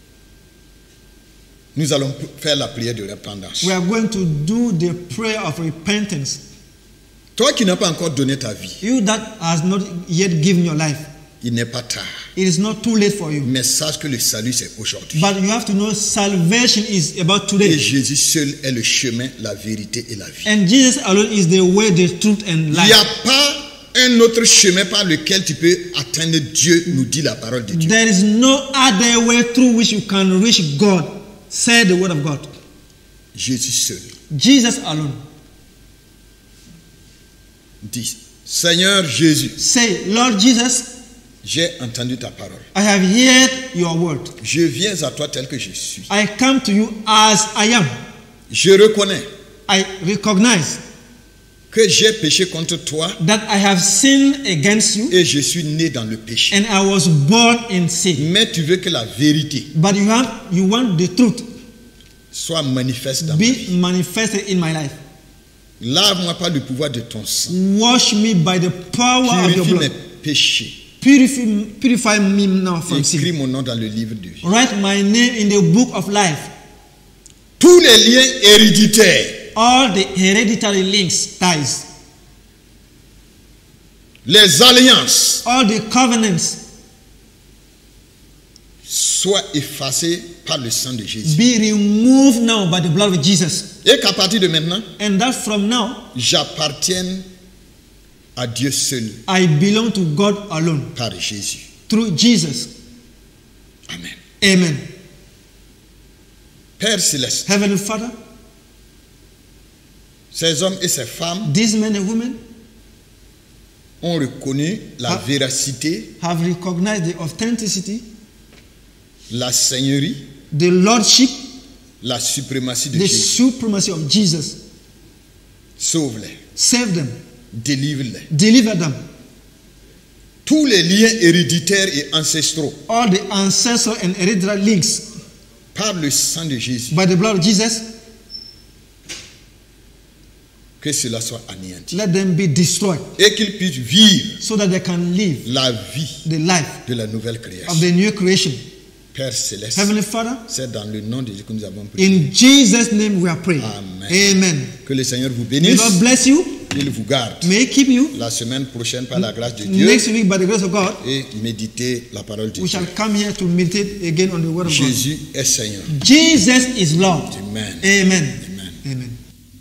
Nous allons faire la prière de repentance. We are going to do the prayer of repentance. Toi qui n'as pas encore donné ta vie, You that has not yet given your life, il n'est pas tard. it is not too late for you. Mais sache que le salut, c'est aujourd'hui. But you have to know salvation is about Et today. Jésus seul est le chemin, la vérité et la vie. And Jesus alone is the way, the truth, and Il n'y life. a pas un autre chemin par lequel tu peux atteindre Dieu, nous dit la parole de Dieu. There is no other way through which you can reach God, said the word of God. Jésus seul. Jesus alone. Dis, Seigneur Jésus, Say, Lord Jesus, j'ai entendu ta parole. I have heard your word. Je viens à toi tel que je suis. I come to you as I am. Je reconnais I recognize que j'ai péché contre toi that I have sinned against you et je suis né dans le péché. and I was born in sin. Mais tu veux que la vérité But you have you want the truth soit manifeste dans ma vie. be manifested in my life. Lave-moi par le pouvoir de ton sang. Wash me by the power of your Purifie mes blood. péchés. Purify, purify me now from Écris sin. mon nom dans le livre de vie. Write my name in the book of life. Tous les liens héréditaires, All the hereditary links, ties, les alliances all the covenants soient effacés par le sang de Jésus. be removed now by the blood of Jesus. Et qu'à partir de maintenant, And that from now, j'appartienne à Dieu seul I belong to God alone par Jésus. through Jesus. Amen. Amen. Père céleste, Heavenly Father, ces hommes et ces femmes these men and women ont reconnu la Ah. véracité, have recognized the authenticity, la seigneurie, the lordship, la suprématie de the Jésus. supremacy of Jesus. Sauve-les, Save them, délivre-les. deliver them. Tous les liens héréditaires et ancestraux, All the ancestral and hereditary links par le sang de Jésus, by the blood of Jesus, que cela soit anéanti. let them be destroyed Et qu'ils puissent vivre so that they can live la vie the life de la nouvelle of création. the new creation. Père céleste, Heavenly Father, c'est dans le nom de Jésus que nous avons prié. in Jesus' name we are praying. Amen. Amen. Que le Seigneur vous May bénisse, God bless you. qu'il vous garde. May He keep you. La semaine prochaine, par la grâce de Dieu, Next week, by the grace of God, et méditer la parole de we Dieu. shall come here to meditate again on the word of God. Jésus est Seigneur. Jesus is Lord. Amen. Amen. Amen. Amen.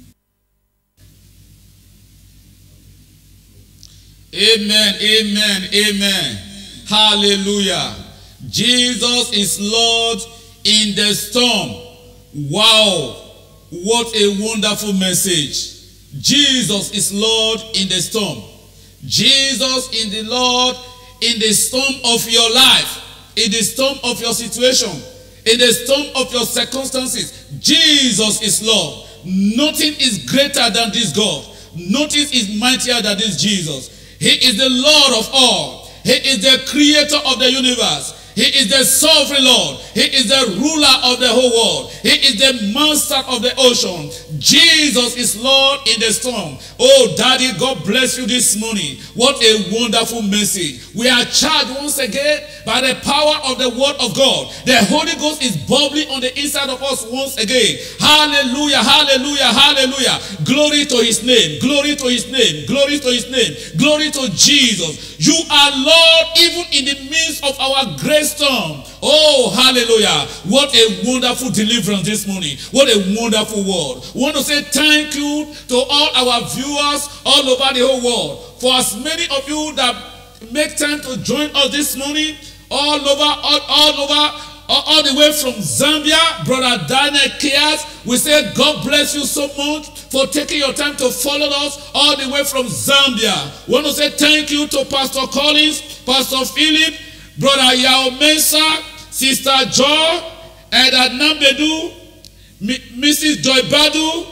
Amen, amen, amen. Hallelujah. Jesus is Lord in the storm. Wow. What a wonderful message. Jesus is Lord in the storm. Jesus is the Lord in the storm of your life, in the storm of your situation, in the storm of your circumstances. Jesus is Lord. Nothing is greater than this God. Nothing is mightier than this Jesus. He is the Lord of all. He is the creator of the universe. He is the sovereign Lord. He is the ruler of the whole world. He is the master of the ocean. Jesus is Lord in the storm. Oh, Daddy, God bless you this morning. What a wonderful message. We are charged once again by the power of the word of God. The Holy Ghost is bubbling on the inside of us once again. Hallelujah, hallelujah, hallelujah. Glory to his name. Glory to his name. Glory to his name. Glory to Jesus. You are Lord even in the midst of our great storm. Oh, hallelujah. What a wonderful deliverance this morning. What a wonderful word. We want to say thank you to all our viewers all over the whole world. For as many of you that make time to join us this morning, all over, all, all over, all, all the way from Zambia, Brother Daniel Kias, we say God bless you so much for taking your time to follow us all the way from Zambia. We want to say thank you to Pastor Collins, Pastor Philip, Brother Yao Mensah, Sister Joy, Edad Nambedu, Missus Joy Badu,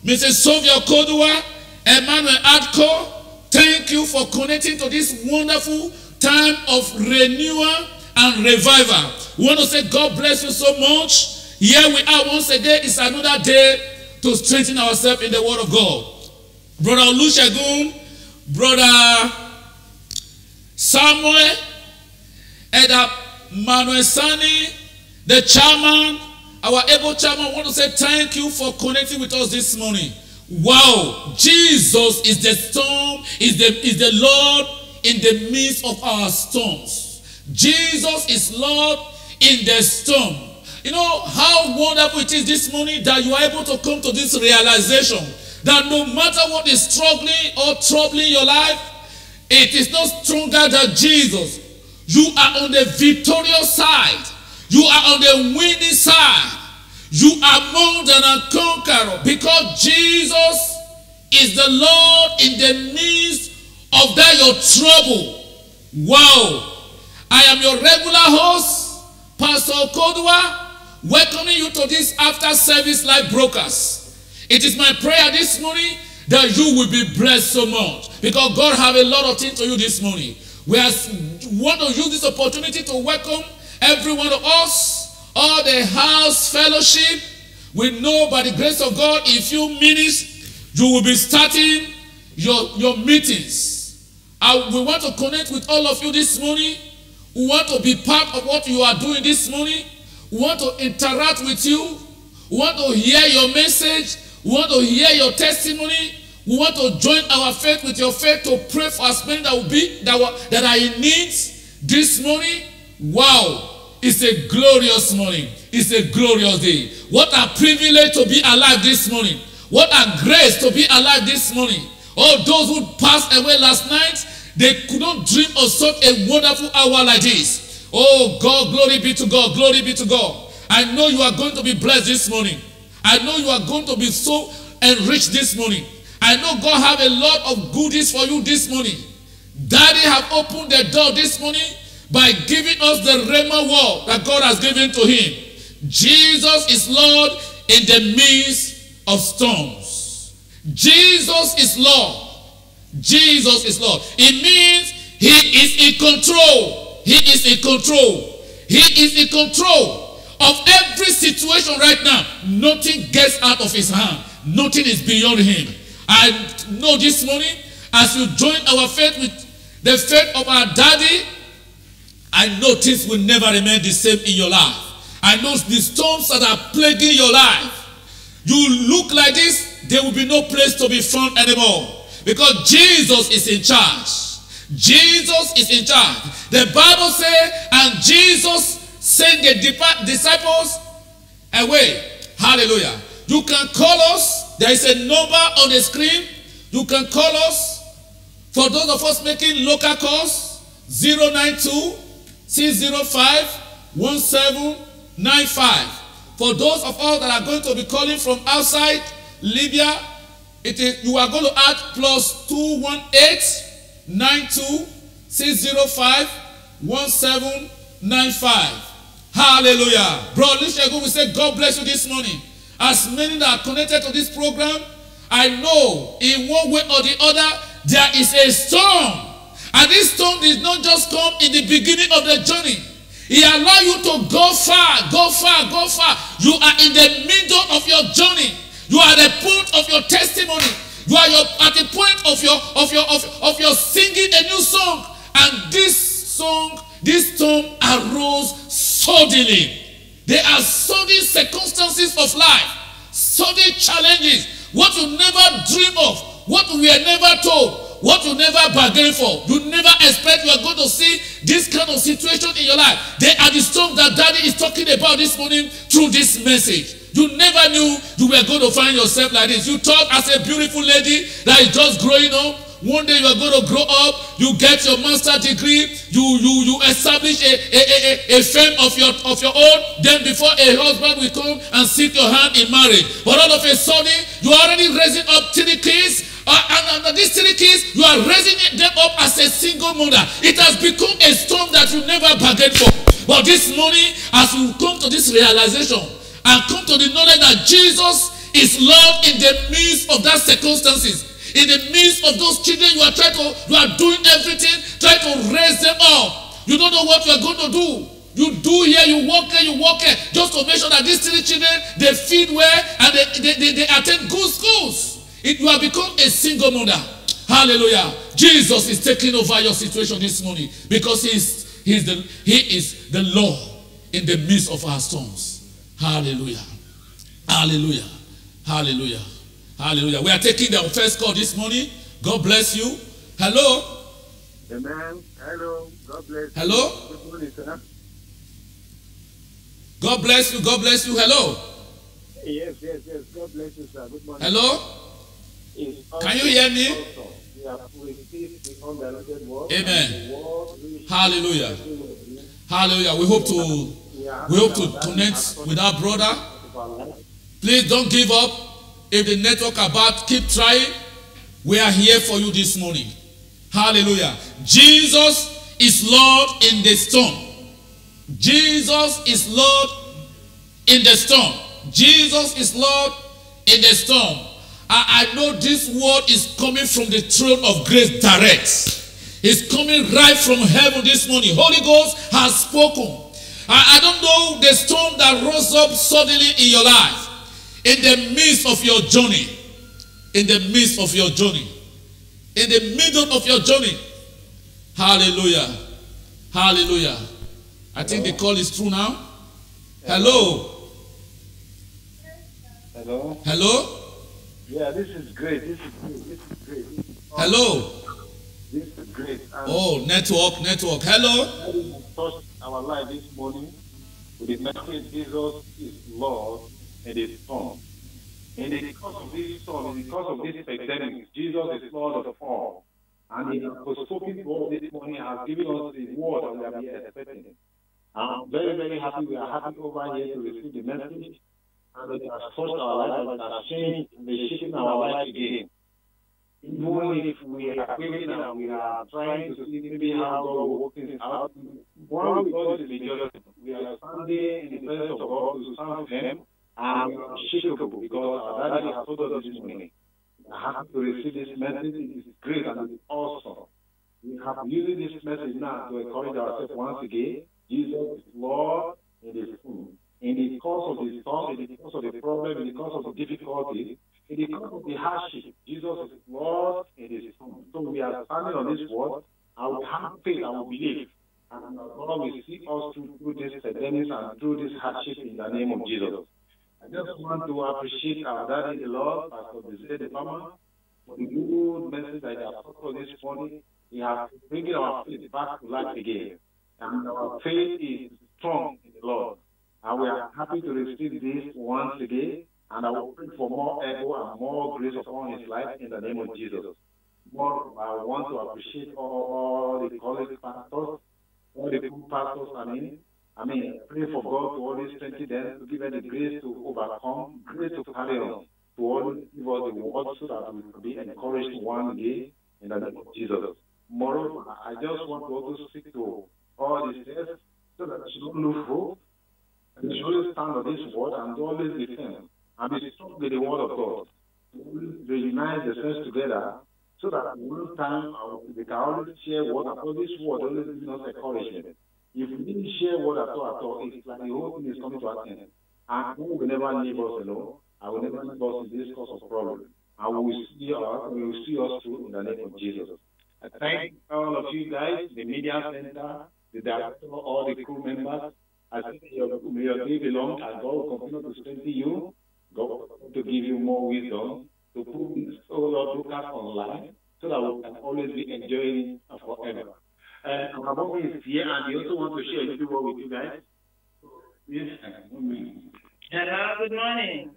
Missus Sylvia Kodua, Emmanuel Adko, thank you for connecting to this wonderful time of renewal and revival. We want to say God bless you so much. Here we are once again. It's another day to strengthen ourselves in the Word of God. Brother Olusegun, Brother Samuel, Elder Manuel Sani, the chairman, our able chairman, want to say thank you for connecting with us this morning. Wow, Jesus is the storm, is the, is the Lord in the midst of our storms. Jesus is Lord in the storm. You know how wonderful it is this morning that you are able to come to this realization that no matter what is struggling or troubling your life, it is not stronger than Jesus. You are on the victorious side. You are on the winning side. You are more than a conqueror because Jesus is the Lord in the midst of that your trouble. Wow. I am your regular host, Pastor Kodua, welcoming you to this after service live broadcast. It is my prayer this morning that you will be blessed so much because God have a lot of things to you this morning. We are, want to use this opportunity to welcome every one of us, all the house fellowship. We know by the grace of God, in a few minutes, you will be starting your, your meetings. I, we want to connect with all of you this morning. We want to be part of what you are doing this morning. We want to interact with you. We want to hear your message. We want to hear your testimony. We want to join our faith with your faith to pray for as many that will be that, were, that are in need this morning. Wow. It's a glorious morning. It's a glorious day. What a privilege to be alive this morning. What a grace to be alive this morning. All those who passed away last night, they could not dream of such a wonderful hour like this. Oh God, glory be to God. Glory be to God. I know you are going to be blessed this morning. I know you are going to be so enriched this morning. I know God have a lot of goodies for you this morning. Daddy have opened the door this morning by giving us the Rhema word that God has given to him. Jesus is Lord in the midst of storms. Jesus is Lord. Jesus is Lord. It means he is in control. He is in control. He is in control of every situation right now. Nothing gets out of his hand. Nothing is beyond him. I know this morning, as you join our faith with the faith of our daddy, I know things will never remain the same in your life. I know the storms that are plaguing your life. You look like this, there will be no place to be found anymore. Because Jesus is in charge. Jesus is in charge. The Bible says, and Jesus sent the disciples away. Hallelujah. You can call us. There is a number on the screen. You can call us. For those of us making local calls, zero nine two, six zero five, one seven nine five. For those of us that are going to be calling from outside Libya, it is, you are going to add plus two one eight, nine two, six zero five, one seven nine five. Hallelujah. Bro, Olusegun, we say God bless you this morning. As many that are connected to this program, I know in one way or the other, there is a storm. And this storm did not just come in the beginning of the journey. He allowed you to go far, go far, go far. You are in the middle of your journey. You are at the point of your testimony. You are your, at the point of your of your of, of your singing a new song. And this song, this storm arose suddenly. There are sudden circumstances of life, sudden challenges, what you never dream of, what we were never told, what you never bargained for. You never expect you are going to see this kind of situation in your life. They are the storms that Daddy is talking about this morning through this message. You never knew you were going to find yourself like this. You thought as a beautiful lady that is just growing up, one day you are going to grow up, you get your master's degree, you you you establish a, a, a, a firm of your of your own, then before a husband will come and seek your hand in marriage. But all of a sudden, you are already raising up three kids, uh, and, and these three kids, you are raising them up as a single mother. It has become a storm that you never bargained for. But this morning, as you come to this realization and come to the knowledge that Jesus is Lord in the midst of that circumstances. In the midst of those children, you are trying to, you are doing everything, trying to raise them up. You don't know what you are going to do. You do here, you walk here, you walk here, just to make sure that these three children, they feed well and they, they, they, they attend good schools. It, you have become a single mother. Hallelujah. Jesus is taking over your situation this morning because he is, he is, the, he is the Lord in the midst of our storms. Hallelujah. Hallelujah. Hallelujah. Hallelujah. We are taking the first call this morning. God bless you. Hello. Amen. Hello. God bless you. Hello. Good morning, sir. God bless you. God bless you. Hello. Yes, yes, yes. God bless you, sir. Good morning. Hello. It's Can you hear me? also, we have received the undiluted word. Amen. The word we Hallelujah. Hallelujah. We hope to we hope to connect with our brother. Please don't give up. If the network are bad, keep trying. We are here for you this morning. Hallelujah. Jesus is Lord in the storm. Jesus is Lord in the storm. Jesus is Lord in the storm. I, I know this word is coming from the throne of grace direct. It's coming right from heaven this morning. Holy Ghost has spoken. I, I don't know the storm that rose up suddenly in your life. In the midst of your journey. In the midst of your journey. In the middle of your journey. Hallelujah. Hallelujah. I think the call is through now. Hello. Hello. Hello. Yeah, this is great. This is great. This is great. This is Hello. This is great. And Oh, network, network. Hello. God touched our life this morning with the message Jesus is Lord and His Son. In the course of this storm, in the course of this epidemic, Jesus is Lord of all. And He has spoken to us this morning, has given us the word that we have been expecting. I'm very, very happy. We are happy over here to receive the message. And it has touched our life, it has changed, and it's shaping our life again. Even if we are waiting and we are trying to see maybe how God will work things out, one with God is majority. We are standing in the presence of God to stand Him, and we are unshakable because our daddy has told us this morning. We are happy to receive this message. It is great and it is awesome. We have used this message now to encourage ourselves once again. Jesus is Lord in the food. In the course of the storm, in the course of the problem, in the course of the difficulty, in the course of the hardship, Jesus is Lord in His Son. So we are standing on this word, and we have faith and we believe. And God will see us through, through this epidemic and through this hardship in the name of Jesus. I just want to appreciate our daddy, the Lord, Pastor Desiree the Farmer, for the good message that He has taught us this morning. He has bringing our faith back to life again. And our faith is strong in the Lord. And we are happy to receive this once again. And I will pray for more ego and more grace upon his life in the name of Jesus. More, I want to appreciate all the college pastors, all the good pastors, I mean. I mean, pray for God to always strengthen them, to give them the grace to overcome, grace to carry on, to always give us the word so that we will be encouraged one day in the name of Jesus. Moreover, I just want to also speak to all the saints so that you don't lose hope. And you always stand on this word and always defend and be strong with the word of God. Reunite the saints together so that one time we can always share word, because this word always gives us encouragement. If we didn't share word at all at all, it's like the whole thing is coming to an end. And God will never leave us alone. I will never leave us in this cause of problem. And we will see us, we will see us through in the name of Jesus. I thank all of you guys, the media center, the director, all the crew members. I think your, your day belongs, and God will continue to strengthen you. God will continue to give you more wisdom to put this Lord broadcast online so that we can always be enjoying it forever. And our mommy is here, and we also want to share a little word with you guys. Yes. Hello, good morning.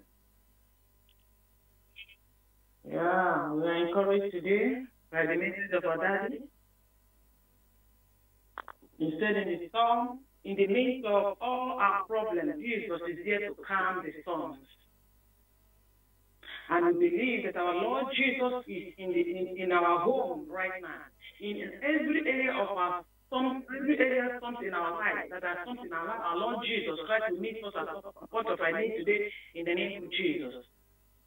Yeah, we are encouraged today by the message of our daddy. Instead, in the storm, in the midst of all our problems, Jesus is here to calm the storms. And we believe that our Lord Jesus is in, the, in, in our home right now. In, in every area of our storm, every area of something in our life, that are something in our life, our Lord Jesus Christ will meet us at the point of our need today in the name of Jesus.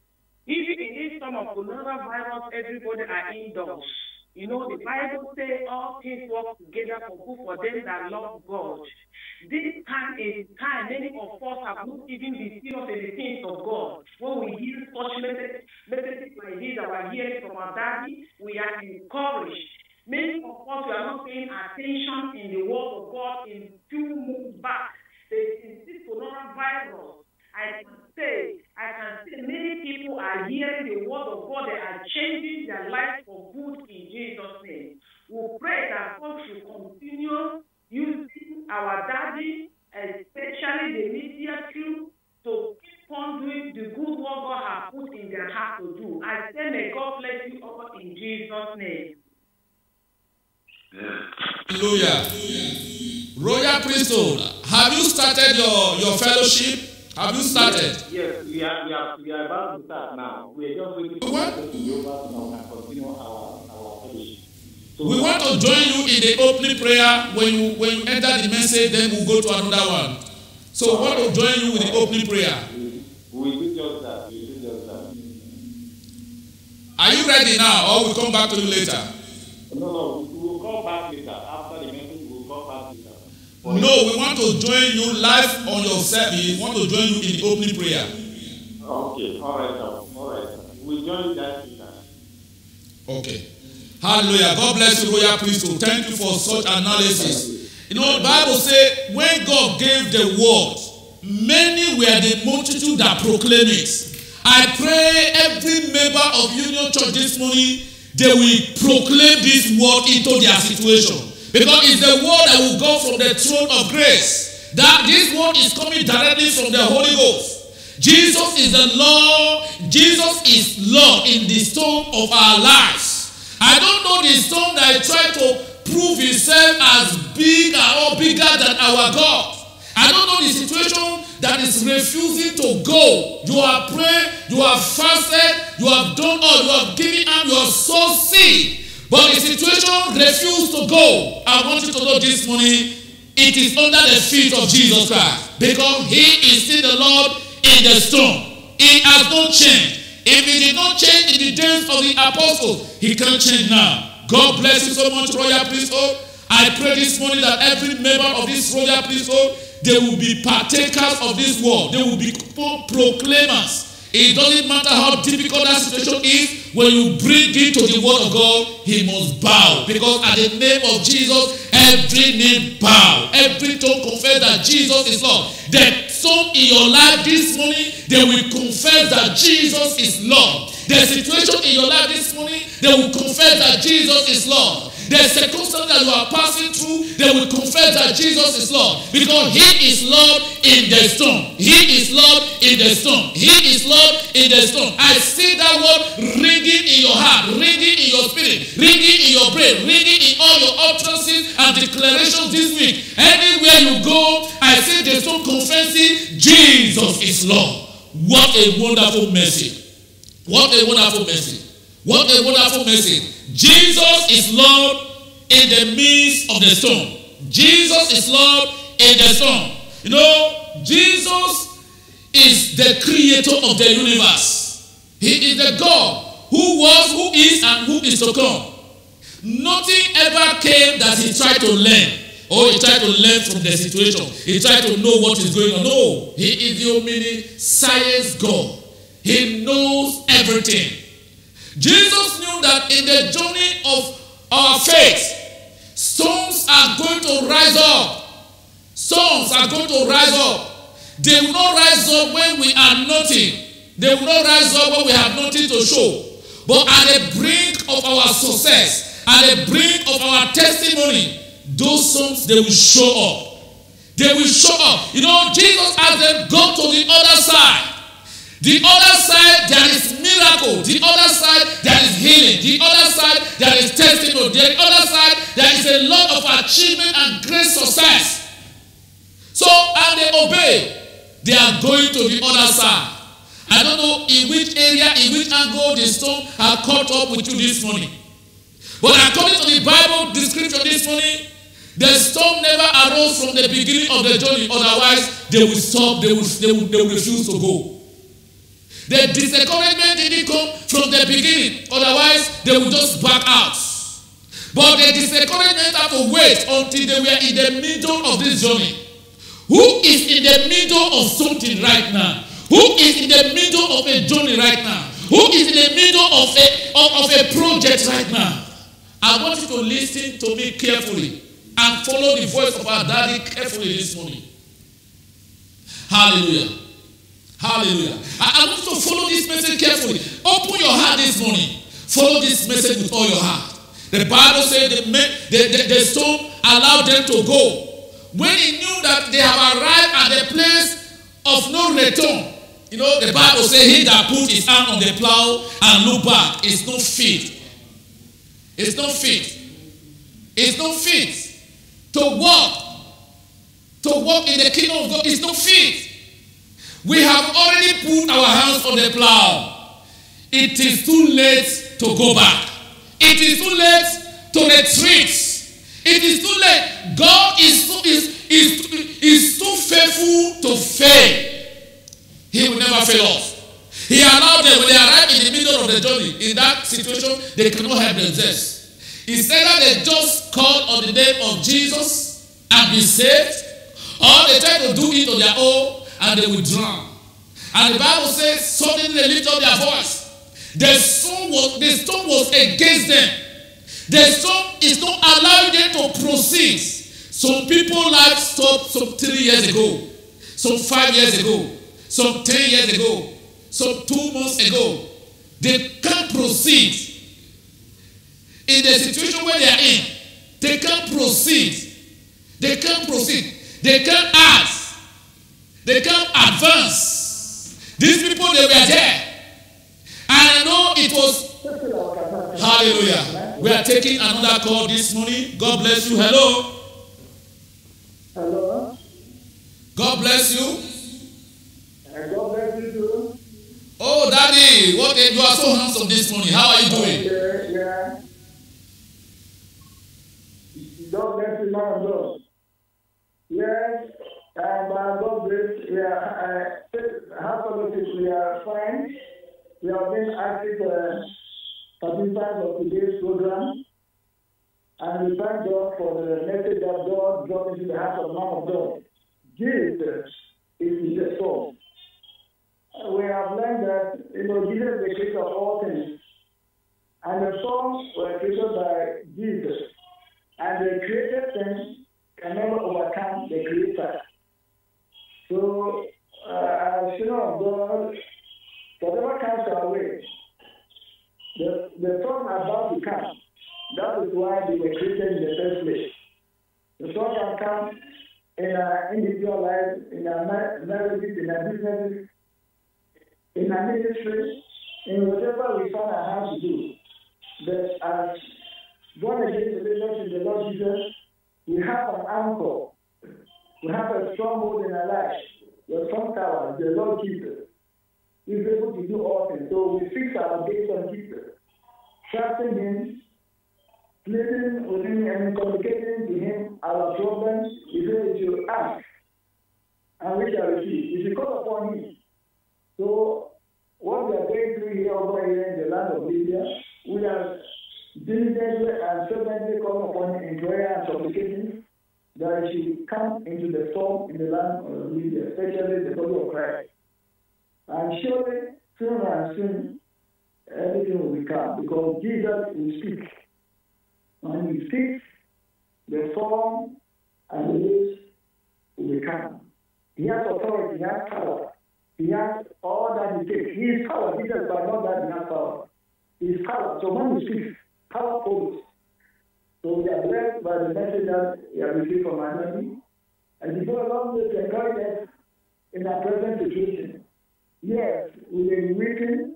Even in this time of coronavirus, everybody are indoors. You know, the Bible says all things work together for good for them that love God. This time is time many of us have not even been serious in the things of God. When we hear such messages, messages like this that we're hearing from our daddy, we are encouraged. Many of us are not paying attention in the word of God in few months back. In this coronavirus, I can say, I can say many people are hearing the word of God. They are changing their life for good in Jesus' name. We pray that God should continue using our daddy, especially the media crew, to keep on doing the good work God has put in their heart to do. I say, may God bless you all in Jesus' name. Hallelujah. Royal Priesthood, have you started your, your fellowship? Have you started? Yes, we are, we are, we are about to start now. We are just waiting for What? the to be over now and continue our, our fellowship. So We want to join you in the opening prayer. When you when you enter the message, then we'll go to another one. So we want to join you with the opening prayer. we, we will do just that. We will do just that. Are you ready now, or we'll come back to you later? No, no, we will come back later. After the message, we will come back later. For No, we want to join you live on your service. We want to join you in the opening prayer. Okay, all right, sir. All right, sir. We'll join you guys later. Okay. Hallelujah. God bless you, Royal Priesthood. Thank you for such analysis. You know, the Bible says when God gave the word, many were the multitude that proclaim it. I pray every member of Union Church this morning, they will proclaim this word into their situation. Because it's the word that will go from the throne of grace. That this word is coming directly from the Holy Ghost. Jesus is the Lord. Jesus is Lord in the stone of our lives. I don't know the stone that try to prove himself as big or bigger than our God. I don't know the situation that is refusing to go. You are praying, you have fasted, you have done all, you have given up, you are so sick. But the situation refused to go. I want you to know this morning, it is under the feet of Jesus Christ. Because he is still the Lord in the stone. He has not changed. If he did not change in the days of the apostles, he can change now. God bless you so much, Royal Priesthood. I pray this morning that every member of this Royal Priesthood, they will be partakers of this word. They will be proclaimers. It doesn't matter how difficult that situation is. When you bring it to the word of God, he must bow. Because at the name of Jesus, every name bow. Every tongue confess that Jesus is Lord. The some in your life this morning, they will confess that Jesus is Lord. The situation in your life this morning, they will confess that Jesus is Lord. The circumstance that you are passing through, they will confess that Jesus is Lord. Because he is Lord in the stone. He is Lord in the stone. He is Lord in the stone. I see that word ringing in your heart, ringing in your spirit, ringing in your brain, ringing in all your utterances and declarations this week. Anywhere you go, I see the stone confessing Jesus is Lord. What a wonderful message. What a wonderful message. What a wonderful message. Jesus is Lord in the midst of the stone. Jesus is Lord in the stone. You know, Jesus is the creator of the universe. He is the God who was, who is, and who is to come. Nothing ever came that he tried to learn. Or he tried to learn from the situation. He tried to know what is going on. No. He is the omniscience God. He knows everything. Jesus knew that in the journey of our faith, storms are going to rise up. Storms are going to rise up. They will not rise up when we are nothing. They will not rise up when we have nothing to show. But at the brink of our success, at the brink of our testimony, those storms, they will show up. They will show up. You know, Jesus asked them, go to the other side. The other side, there is miracle. The other side, there is healing. The other side, there is testimony. The other side, there is a lot of achievement and great success. So, and they obey. They are going to the other side. I don't know in which area, in which angle the storm have caught up with you this morning. But according to the Bible description this morning, the storm never arose from the beginning of the journey. Otherwise, they will stop. They will, they will, they will refuse to go. The discouragement didn't come from the beginning. Otherwise, they would just back out. But the discouragement have to wait until they were in the middle of this journey. Who is in the middle of something right now? Who is in the middle of a journey right now? Who is in the middle of a, of, of a project right now? I want you to listen to me carefully and follow the voice of our daddy carefully this morning. Hallelujah. Hallelujah. I, I want you to follow this message carefully. Open your heart this morning. Follow this message with all your heart. The Bible said the, the, the, the stone allowed them to go. When he knew that they have arrived at the place of no return, you know, the Bible says he that put his hand on the plow and look back is not fit. It's not fit. It's not fit to walk. To walk in the kingdom of God is not fit. We have already put our hands on the plow. It is too late to go back. It is too late to retreat. It is too late. God is too, is, is, is too faithful to fail. He will never fail us. He allowed them, when they arrive in the middle of the journey, in that situation, they cannot help themselves. He said that they just called on the name of Jesus and be saved, or they try to do it on their own and they will drown. And the Bible says, suddenly they lift up their voice. The stone was, the stone was against them. The stone is not allowing them to proceed. Some people life stopped some three years ago, some five years ago, some ten years ago, some two months ago. They can't proceed. In the situation where they are in, they can't proceed. They can't proceed. They can't act. They can't advance. These people, they were there. And I know it was, hallelujah. We are taking another call this morning. God bless you. Hello. Hello. God bless you. And God bless you too. Oh, Daddy, what, you are so handsome this morning. How are you doing? Okay, yeah. God bless you, man of God. Yes, and by God bless, we are, uh, how fellowship, we are fine. We have been active uh, participants of today's program. And we thank God for the message that God brought into the heart of the man of God. Jesus is in the soul. We have learned that, you know, Jesus is the creator of all things. And the souls were created by Jesus. And the created things can never overcome the creator. So, uh, as children of God, whatever comes our way, the, the storm about to come. That is why they were created in the first place. The storm can come in our individual lives, in our marriages, in our businesses, in our ministry, in whatever we find our hands to do. But as born again believers in the Lord Jesus, we have an anchor. We have a stronghold in our lives. The strong tower, the Lord Jesus. He's able to do all things. So we fix our gaze on Jesus, trusting Him, pleading with Him, and communicating to Him our problems. He says, "You should ask, and we shall receive. You should call upon Him." So what we are going through here over here in the land of Libya, we are diligently and fervently calling upon Him in prayer and supplication that He should come into the storm in the land of Libya, especially the body of Christ. And surely, sooner and soon, everything will be calm because Jesus will speak. When He speaks, the storm and the waves will be calm. He has authority, He has power. He has all that He takes. He is power. Jesus, but not that He has power. He is power. So when He speaks, power follows. So we are blessed by the message that we have received from our enemy. And He goes along with to encourage us in our present situation. Yes, we are weakened,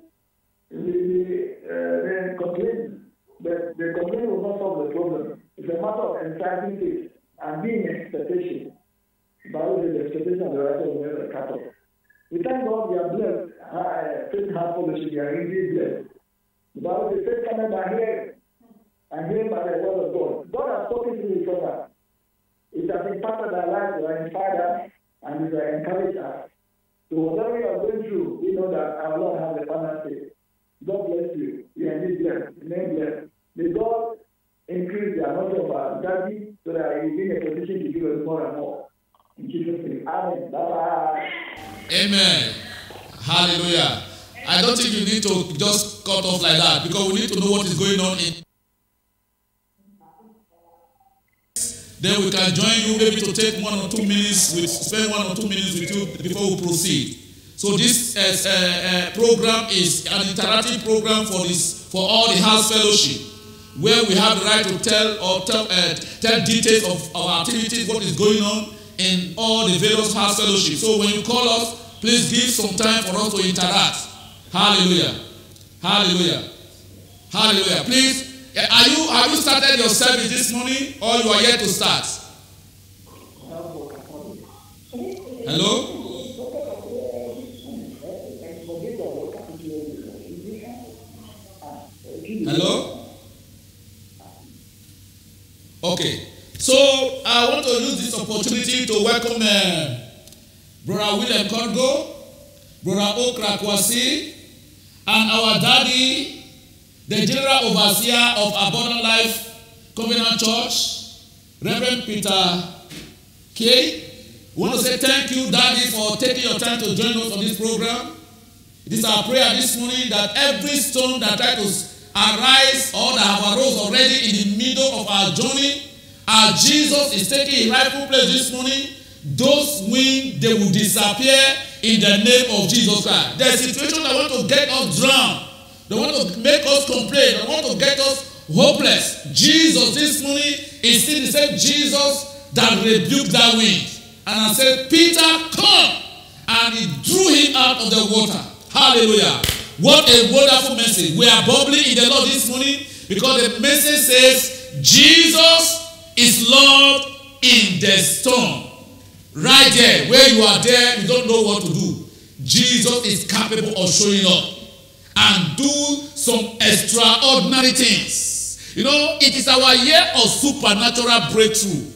we are uh, complaining, but the complaint will not solve the problem. It's a matter of inciting faith and being in expectation. The Bible says the expectation of the righteous will never cut off. We thank God we are blessed. Uh, faith has fellowship, we are indeed blessed. The Bible says faith cometh by hearing, and hearing by the word of God. God has spoken to each other. It has impacted our lives, it has inspired us, and it has encouraged us. So whatever we are going through, we know that our Lord has the final say. God bless you. You are indeed blessed. Remain blessed. May God increase the amount of our daddy so that he will be in a position to give us more and more. In Jesus' name. Amen. Bye-bye. Amen. Hallelujah. I don't think you need to just cut off like that because we need to know what is going on in. Then we can join you maybe to take one or two minutes, with, spend one or two minutes with you before we proceed. So this uh, uh, program is an interactive program for this for all the house fellowship, where we have the right to tell or tell, uh, tell details of our activities, what is going on in all the various house fellowships. So when you call us, please give some time for us to interact. Hallelujah. Hallelujah. Hallelujah. Please, are you have you started your service this morning or you are yet to start? Hello? Hello? Okay. So I want to use this opportunity to welcome uh, Brother William Congo, Brother Okra Kwasi, and our daddy, the General Overseer of Abundant Life Covenant Church, Reverend Peter K. We want to say thank you, Daddy, for taking your time to join us on this program. It is our prayer this morning that every stone that tries to arise or that have arose already in the middle of our journey, as Jesus is taking a rightful place this morning, those wings, they will disappear in the name of Jesus Christ. There are situations that want to get us drowned. They want to make us complain. They want to get us hopeless. Jesus this morning is still the same Jesus that rebuked that wind. And I said, Peter, come. And he drew him out of the water. Hallelujah. What a wonderful message. We are bubbling in the Lord this morning because the message says, Jesus is Lord in the storm. Right there, where you are there, you don't know what to do. Jesus is capable of showing up and do some extraordinary things. You know, it is our year of supernatural breakthrough.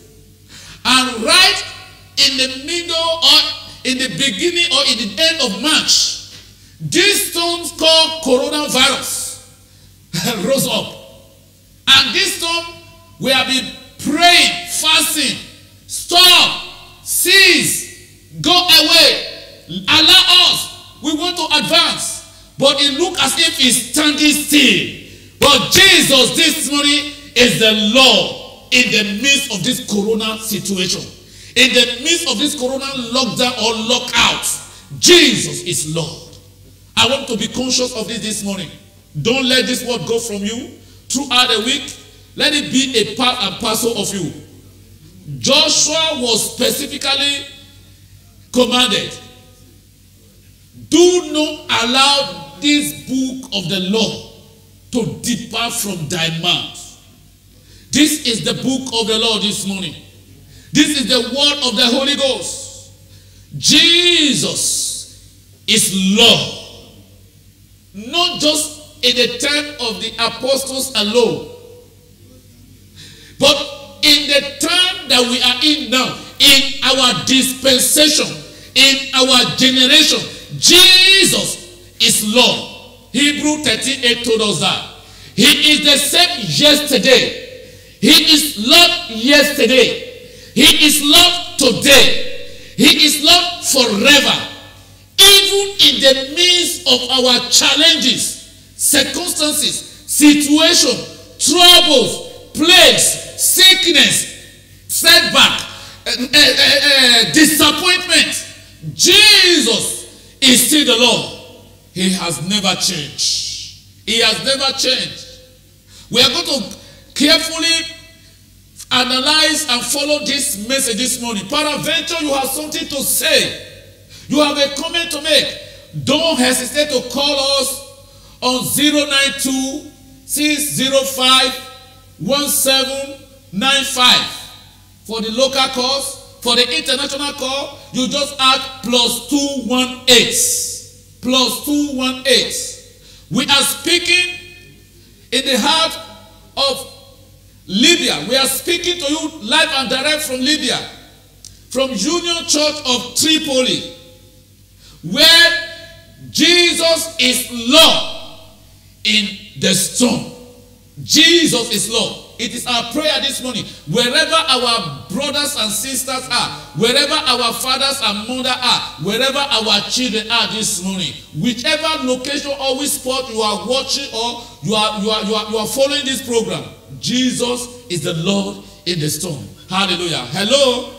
And right in the middle or in the beginning or in the end of March, this storm called coronavirus rose up. And this storm, we have been praying, fasting, stop, cease, go away, allow us. We want to advance. But it looks as if it's standing still. But Jesus this morning is the Lord in the midst of this corona situation. In the midst of this corona lockdown or lockout, Jesus is Lord. I want to be conscious of this this morning. Don't let this word go from you throughout the week. Let it be a part and parcel of you. Joshua was specifically commanded, do not allow this book of the law to depart from thy mouth. This is the book of the Lord this morning. This is the word of the Holy Ghost. Jesus is Lord. Not just in the time of the apostles alone, but in the time that we are in now, in our dispensation, in our generation, Jesus is Lord. Hebrew thirteen eight told us that. He is the same yesterday. He is Lord yesterday. He is Lord today. He is Lord forever. Even in the midst of our challenges, circumstances, situation, troubles, plagues, sickness, setback, uh, uh, uh, uh, disappointment, Jesus is still the Lord. He has never changed. He has never changed. We are going to carefully analyze and follow this message this morning. Peradventure, you have something to say. You have a comment to make. Don't hesitate to call us on zero nine two, six zero five, one seven nine five. For the local calls, for the international call, you just add plus two one eight. Plus two one eight. We are speaking in the heart of Libya. We are speaking to you live and direct from Libya, from Union Church of Tripoli, where Jesus is Lord in the stone. Jesus is Lord. It is our prayer this morning. Wherever our brothers and sisters are, wherever our fathers and mothers are, wherever our children are this morning, whichever location or which spot you are watching or you are you are you are you are following this program, Jesus is the Lord in the storm. Hallelujah. Hello.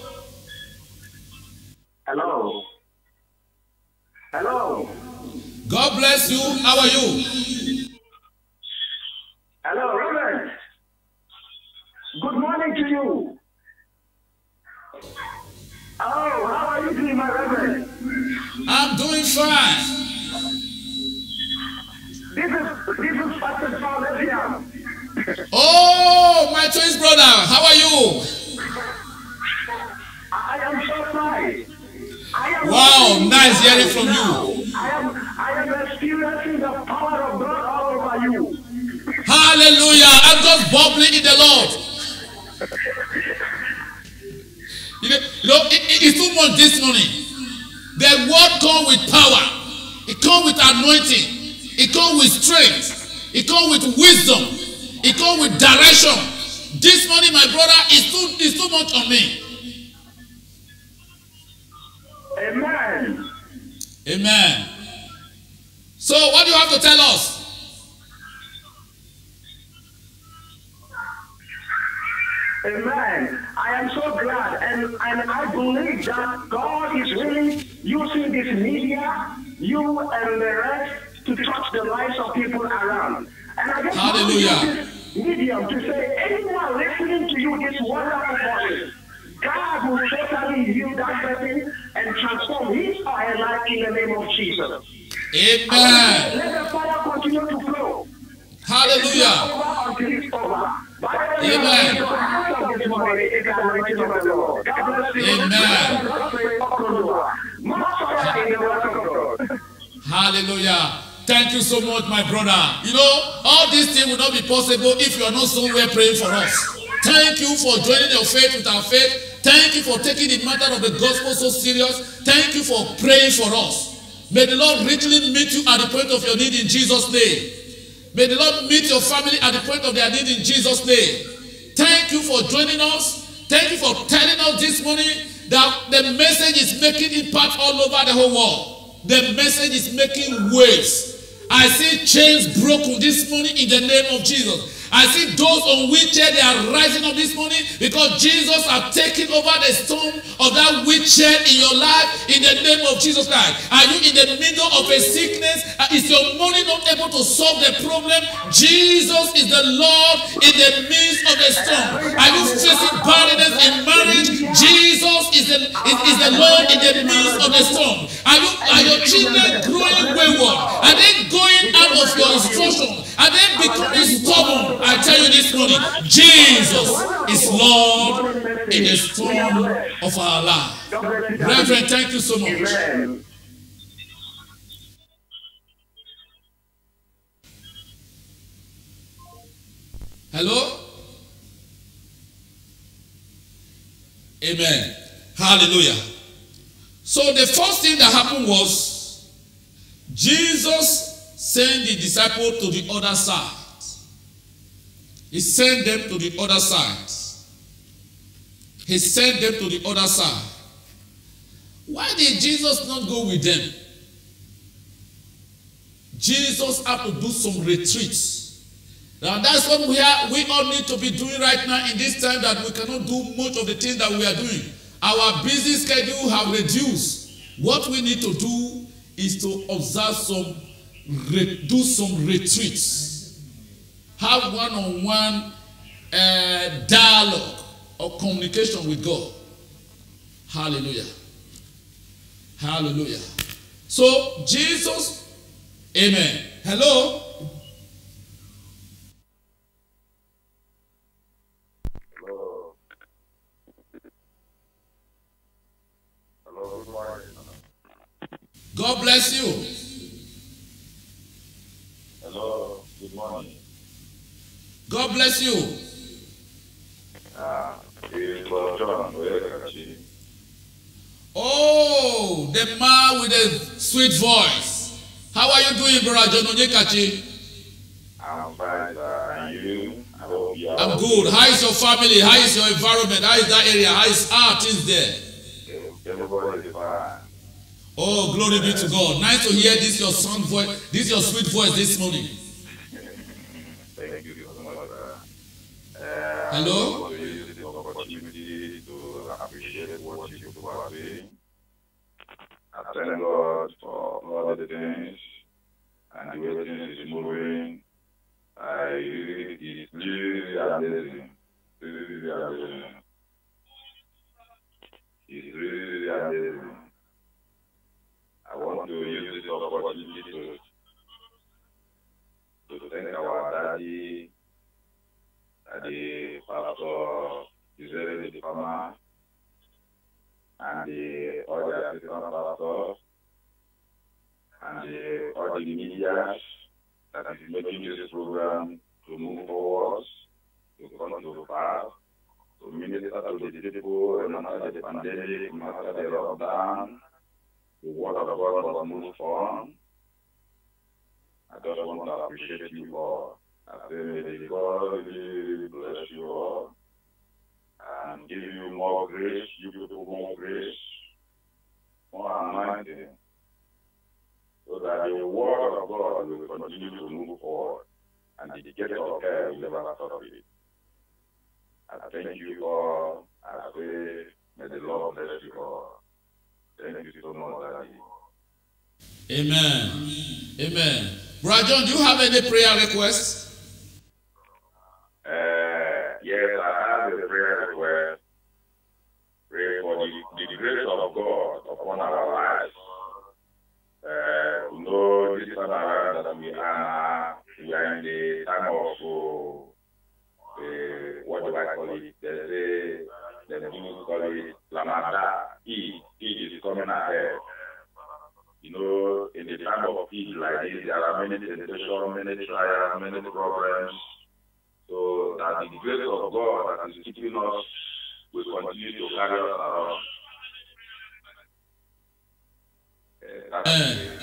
Hello. Hello. God bless you. How are you? Hello, Reverend. Good morning to you. Oh, how are you doing, my Reverend? I'm doing fine. This is this is Pastor Paul Levian. Oh, my twin brother, how are you? I am so fine. I am Wow, nice hearing from you. I am I am experiencing the power of God all over you. Hallelujah. I'm just bubbling in the Lord. You know, you know it, it, it's too much this morning. The word comes with power. It comes with anointing. It comes with strength. It comes with wisdom. It comes with direction. This morning, my brother, is too, is too much on me. Amen. Amen. So what do you have to tell us? Amen. I am so glad, and, and I believe that God is really using this media, you and the rest, to touch the lives of people around. And I just Hallelujah. want to use this medium to say, anyone listening to you, this wonderful voice, God will certainly heal that person and transform his or her life in the name of Jesus. Amen. Let the fire continue to flow. Hallelujah. Amen. Hallelujah. Thank you so much, my brother. You know, all these things would not be possible if you are not somewhere praying for us. Thank you for joining your faith with our faith. Thank you for taking the matter of the gospel so serious. Thank you for praying for us. May the Lord richly meet you at the point of your need in Jesus' name. May the Lord meet your family at the point of their need in Jesus' name. Thank you for joining us. Thank you for telling us this morning that the message is making impact all over the whole world. The message is making waves. I see chains broken this morning in the name of Jesus. I see those on wheelchair, they are rising up this morning because Jesus has taken over the stone of that wheelchair in your life in the name of Jesus Christ. Are you in the middle of a sickness? Is your money not able to solve the problem? Jesus is the Lord in the midst of the storm. Are you facing barrenness in marriage? Jesus is the, is, is the Lord in the midst of the storm. Are, you, are your children growing wayward? Are they going out of your instruction? Are they becoming stubborn? I tell you this morning, Jesus is Lord in the storm of our life. Reverend, thank you so much. Hello? Amen. Hallelujah. So the first thing that happened was Jesus sent the disciples to the other side. He sent them to the other side. He sent them to the other side. Why did Jesus not go with them? Jesus had to do some retreats. Now that's what we are, we all need to be doing right now in this time that we cannot do much of the things that we are doing. Our busy schedule have reduced. What we need to do is to observe some, do some retreats. Have one-on-one uh, dialogue or communication with God. Hallelujah. Hallelujah. So, Jesus, amen. Hello? Hello. Hello, good morning. God bless you. Hello, good morning. God bless you. Ah, it's John Oyekachi. Oh, the man with the sweet voice. How are you doing, Brother John Oyekachi? I'm fine, sir. And you? I hope you are. I'm good. How is your family? How is your environment? How is that area? How is how are things there? Everybody is fine. Oh, glory be to God. Nice to hear this your song voice, this your sweet voice this morning. Thank you so much, sir. Uh, Hello? I want to use this opportunity to appreciate what you people are doing. I thank God for all the things and the way things is moving. I really, it's really amazing. Really, really amazing. It's really, really amazing. I want to use this opportunity to, to thank our daddy, daddy Pastor Israel the Farmer, and the other assistant pastors, and the other media that is making this program to move forward, to come to pass, to minister to the people, and after the pandemic, after the lockdown, the word of God must move on. I just want to appreciate you all. I say, may God really bless you all and give you more grace, you people more grace, more anointing, so that the word of God will continue to move forward and the gate of hell will never stop it. I thank you all. I say, may the Lord bless you all. Thank you so much, Daddy. Amen. Amen. Brother John, do you have any prayer requests? Uh, yes, I have a prayer request. Pray for the, the grace of God upon our lives. Uh, you know, this time around that we are, we are in the time of, uh, what do I call it? They say, they do call it Lamada. Eid. Eid is coming ahead. You know, in the time of Eid like this, there are many temptations, many trials, many problems. So that the grace of God that is keeping us will continue to carry us around. Amen.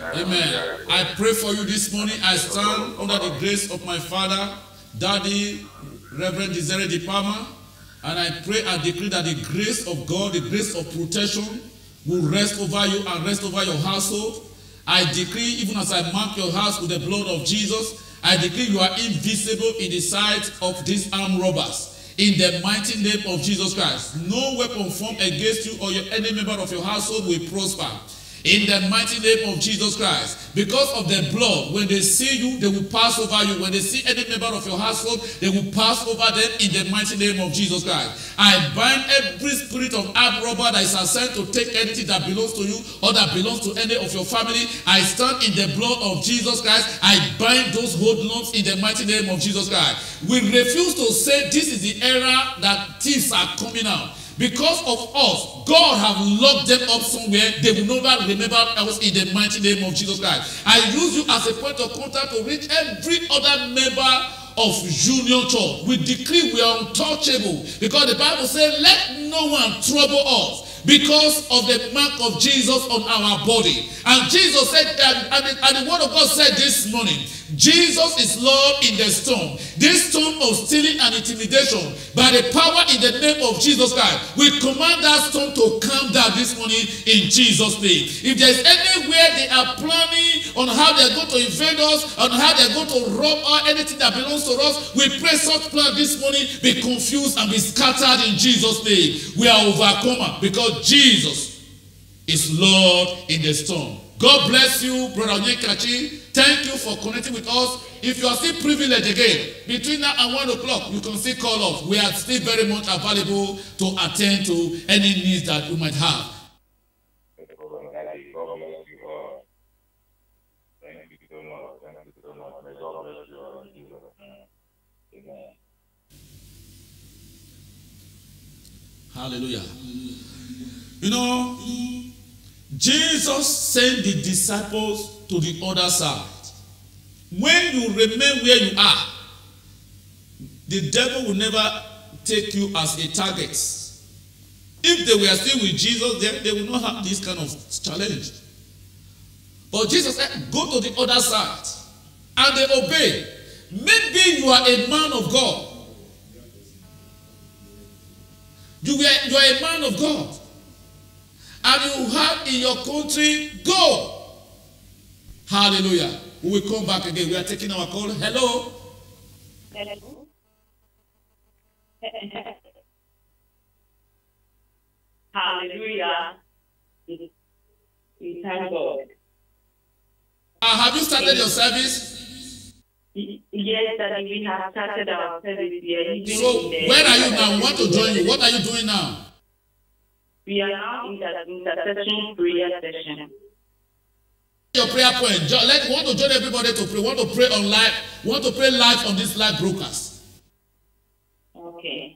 Amen. I pray for you this morning. I stand under the grace of my father, Daddy, Reverend Desire De Palma, and I pray and decree that the grace of God, the grace of protection, will rest over you and rest over your household. I decree, even as I mark your house with the blood of Jesus, I decree you are invisible in the sight of these armed robbers. In the mighty name of Jesus Christ, no weapon formed against you or your any member of your household will prosper. In the mighty name of Jesus Christ, because of the blood, when they see you, they will pass over you. When they see any member of your household, they will pass over them in the mighty name of Jesus Christ. I bind every spirit of armed robber that is assigned to take anything that belongs to you or that belongs to any of your family. I stand in the blood of Jesus Christ. I bind those hoodlums in the mighty name of Jesus Christ. We refuse to say this is the era that thieves are coming out. Because of us, God have locked them up somewhere. They will never remember us in the mighty name of Jesus Christ. I use you as a point of contact to reach every other member of Union Church. We decree we are untouchable. Because the Bible says, let no one trouble us. Because of the mark of Jesus on our body. And Jesus said, and, and, the, and the word of God said this morning, Jesus is Lord in the storm. This storm of stealing and intimidation, by the power in the name of Jesus Christ, we command that storm to calm down this morning in Jesus' name. If there's anywhere they are planning on how they're going to invade us, on how they're going to rob or anything that belongs to us, we pray such plan this morning be confused and be scattered in Jesus' name. We are overcomer because Jesus is Lord in the storm. God bless you, Brother Onyekachi. Thank you for connecting with us. If you are still privileged again, between now and one o'clock, you can still call us. We are still very much available to attend to any needs that you might have. Hallelujah. You know, Jesus sent the disciples to the other side. When you remain where you are, the devil will never take you as a target. If they were still with Jesus, then they will not have this kind of challenge. But Jesus said, go to the other side. And they obeyed. Maybe you are a man of God. You are, you are a man of God. And you have in your country gold. Hallelujah. We will come back again. We are taking our call. Hello. Hello. Hallelujah. We thank God. Uh, have you started your service? Yes, Daddy, we have started our service here. So, where are you now? We want to join you. What are you doing now? We are now in the intercession prayer session. Your prayer point. Jo- Let we want to join everybody to pray. We want to pray on live. We want to pray live on this live broadcast. Okay.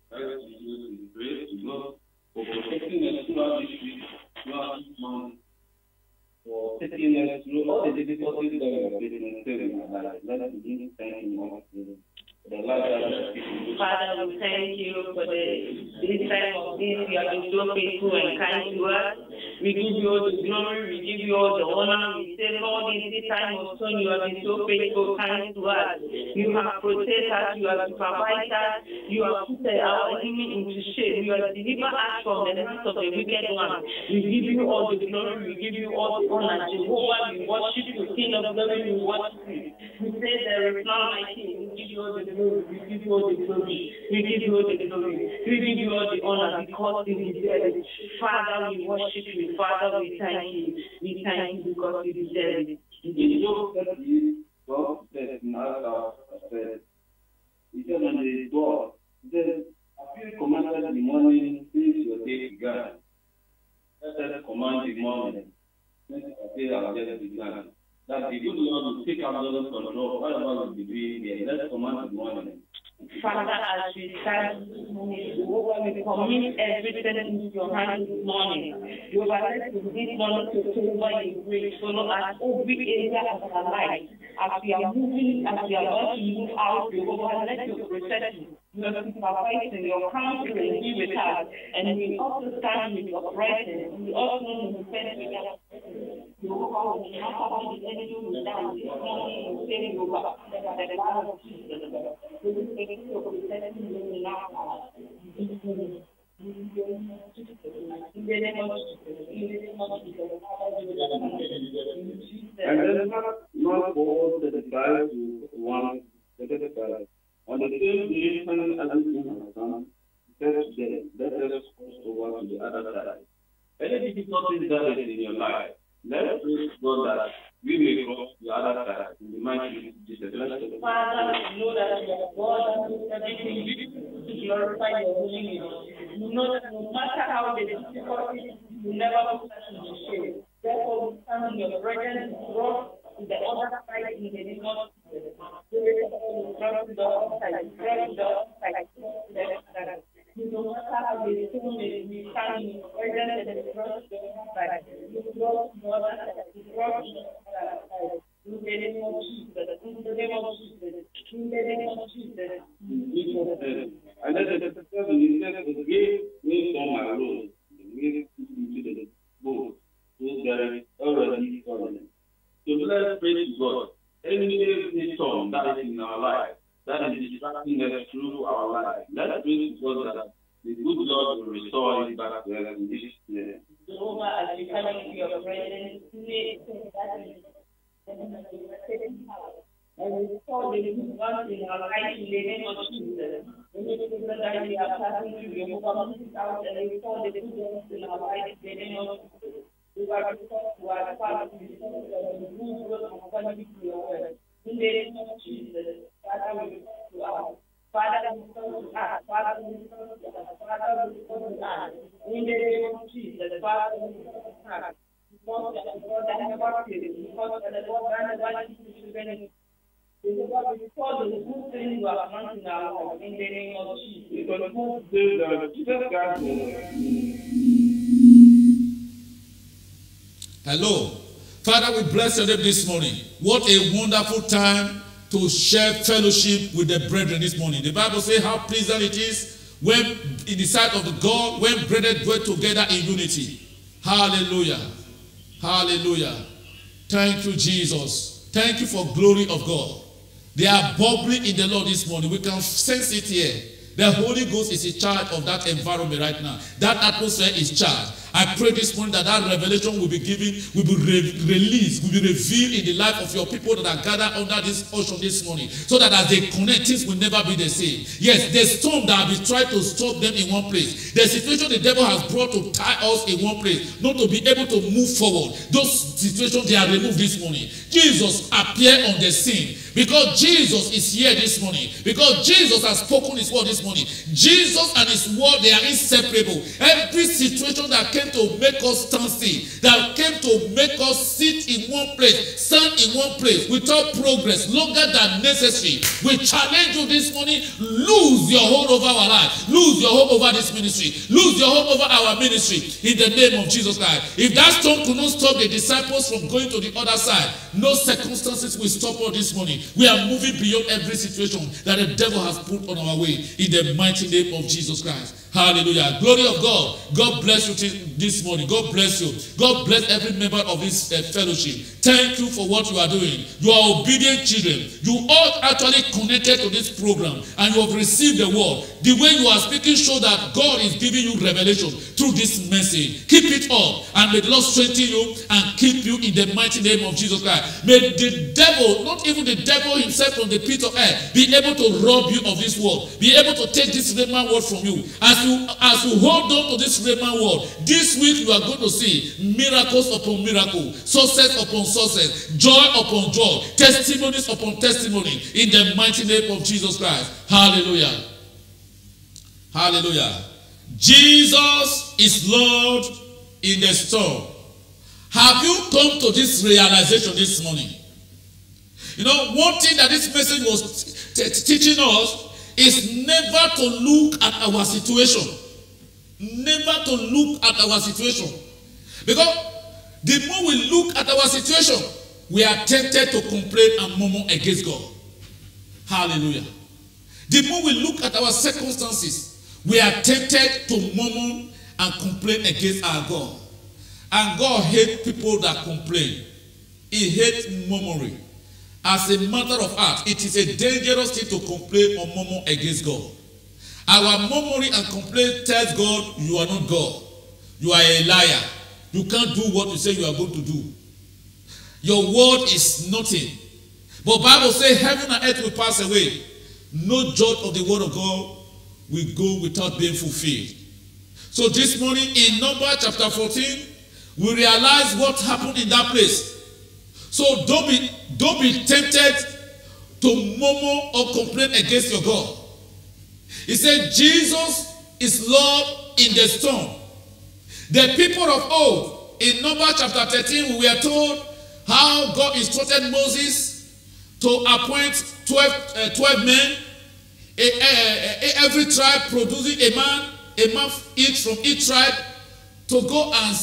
For protecting us throughout this week, throughout this month, for taking us through all the difficulties that we are facing in our life. Let us begin to thank Him for the life that we are facing. Father, we thank you for the, this time of this. You have been so faithful and kind to us. We give you all the glory. We give you all the honor. We say, Lord, in this time of storm, you have been so faithful, kind to us. You have protected us. You have supervised us. You have put our enemy into shame. You have delivered us from the hands of the wicked one. We give you all the glory. We give you all the honor. Jehovah, we worship you. King of glory, we worship you. We say there is none like you. We give you all the glory. We give you all the glory. We give you all the glory. We give you all the honor because you deserve it. Father, we worship you. Father, we thank you. We thank you because you deserve it. In Job thirty, God said in our said, He said on the door, He said, have you commanded the morning since your day began? Let us command the morning since our day has just begun. That the good Lord will take absolute control of whatever we'll be doing here. Let's command the morning. Father, as we start this morning, Jehovah, we commit everything into your hands this morning. Jehovah, let this morning to over your grace, follow us every area of our life. As we are moving, as we are about to move out, Jehovah, let your protection, your supervision, your counseling be with us. And we also stand with your presence. We also defend with us. Jehovah, we have about the enemy will down this morning and say, Jehovah, that the blood of Jesus. And then not all the desires to one the on the same day when everything has come, let us cross over to the other side. Any difficulties that is in your life, let's pray God that we may cross the other side in the mighty name of Jesus. Father, we know that you are God and knows everything to glorify your holy name. We know that no matter how the difficulties, you never put us in shame. Therefore, we stand in your presence, brought to the other side in the name of Jesus. We cross to the other side, cross to the other side, cross to the other side. No matter how the storm is, we stand in your presence and cross to the other side. We cross to the other side, we cross to the other side. In the name of Jesus, in the name of Jesus, in the name of Jesus. And then the seven, he said, the gate waits on my road, the way into the boat, so there is already fallen. So let's pray to God. Any storm that is in our life, that is distracting us through our life, let's pray to God that the good Lord will restore it back to us in this year. Jehovah, as we come into your presence, may and we call the good ones in our life in the name of Jesus. Anything that we are passing through, Jehovah, put it out and we call the good ones in our life in the name of Jesus. We are restored to our Father, to the Son, and the good work of quality to your word. In the name of Jesus, Father, we return to us. Father, we return to us. Father, we return to us. Father, we return to us. In the name of Jesus, Father, we return to us. Because the Lord that never fails, because the Lord that never teaches you anything. Because the good things you are planting in our life, in the name of Jesus. Because God says that Jesus Christ Hello. Father, we bless your name this morning. What a wonderful time to share fellowship with the brethren this morning. The Bible says how pleasant it is when in the sight of the God, when brethren dwell together in unity. Hallelujah. Hallelujah. Thank you, Jesus. Thank you for glory of God. They are bubbling in the Lord this morning. We can sense it here. The Holy Ghost is in charge of that environment right now. That atmosphere is charged. I pray this morning that that revelation will be given, will be re released, will be revealed in the life of your people that are gathered under this ocean this morning. So that as they connect, things will never be the same. Yes, the storm that has been trying to stop them in one place. The situation the devil has brought to tie us in one place, not to be able to move forward. Those situations, they are removed this morning. Jesus appeared on the scene. Because Jesus is here this morning. Because Jesus has spoken his word this morning. Jesus and his word, they are inseparable. Every situation that came to make us stand still, that came to make us sit in one place, stand in one place without progress, longer than necessary, we challenge you this morning. Lose your hold over our life. Lose your hold over this ministry. Lose your hold over our ministry in the name of Jesus Christ. If that storm could not stop the disciples from going to the other side, no circumstances will stop us this morning. We are moving beyond every situation that the devil has put on our way in the mighty name of Jesus Christ. Hallelujah. Glory of God. God bless you this morning. God bless you. God bless every member of this uh, fellowship. Thank you for what you are doing. You are obedient children. You all actually connected to this program and you have received the word. The way you are speaking shows that God is giving you revelation through this message. Keep it up and may the Lord strengthen you and keep you in the mighty name of Jesus Christ. May the devil, not even the devil himself from the pit of hell, be able to rob you of this word. Be able to take this rhema word from you. As you, as you hold on to this rhema word, this week you are going to see miracles upon miracles, success upon success, joy upon joy, testimonies upon testimony in the mighty name of Jesus Christ. Hallelujah. Hallelujah. Jesus is Lord in the storm. Have you come to this realization this morning? You know, one thing that this message was teaching us is never to look at our situation. Never to look at our situation. Because the more we look at our situation, we are tempted to complain and murmur against God. Hallelujah. The more we look at our circumstances, we are tempted to murmur and complain against our God. And God hates people that complain. He hates murmuring. As a matter of fact, it is a dangerous thing to complain or murmur against God. Our murmuring and complaint tells God you are not God. You are a liar. You can't do what you say you are going to do. Your word is nothing. But the Bible says heaven and earth will pass away. No jot of the word of God will go without being fulfilled. So this morning in Numbers chapter fourteen, we realize what happened in that place. So don't be, don't be tempted to murmur or complain against your God. He said Jesus is Lord in the storm. The people of old, in Numbers chapter thirteen, we were told how God instructed Moses to appoint twelve, uh, twelve men, a, a, a, every tribe producing a man, a man each from each tribe, to go and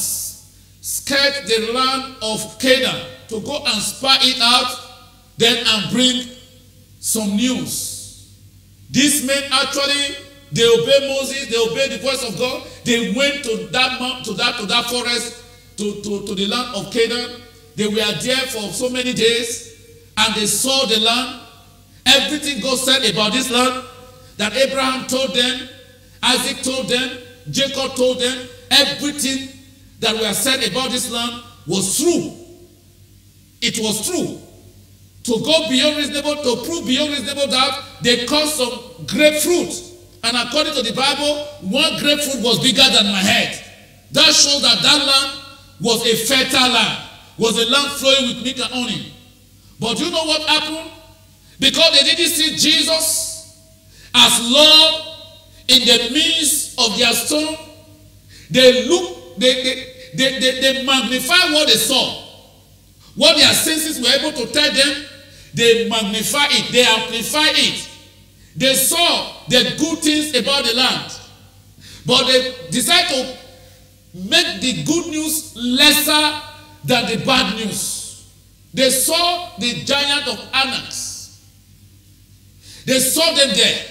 skirt the land of Canaan, to go and spy it out, then and bring some news. These men actually, they obey Moses, they obey the voice of God. They went to that mount, to that to that forest, to, to, to the land of Canaan. They were there for so many days, and they saw the land. Everything God said about this land, that Abraham told them, Isaac told them, Jacob told them, everything that were said about this land was true. It was true. To go beyond reasonable, to prove beyond reasonable doubt, they caused some grapefruit. And according to the Bible, one grapefruit was bigger than my head. That shows that that land was a fertile land, was a land flowing with milk and honey. But you know what happened? Because they didn't see Jesus as Lord in the midst of their storm, they look, they, they, they, they, they magnify what they saw. What their senses were able to tell them, they magnify it, they amplify it. They saw the good things about the land, but they decided to make the good news lesser than the bad news. They saw the giant of Anax. They saw them there.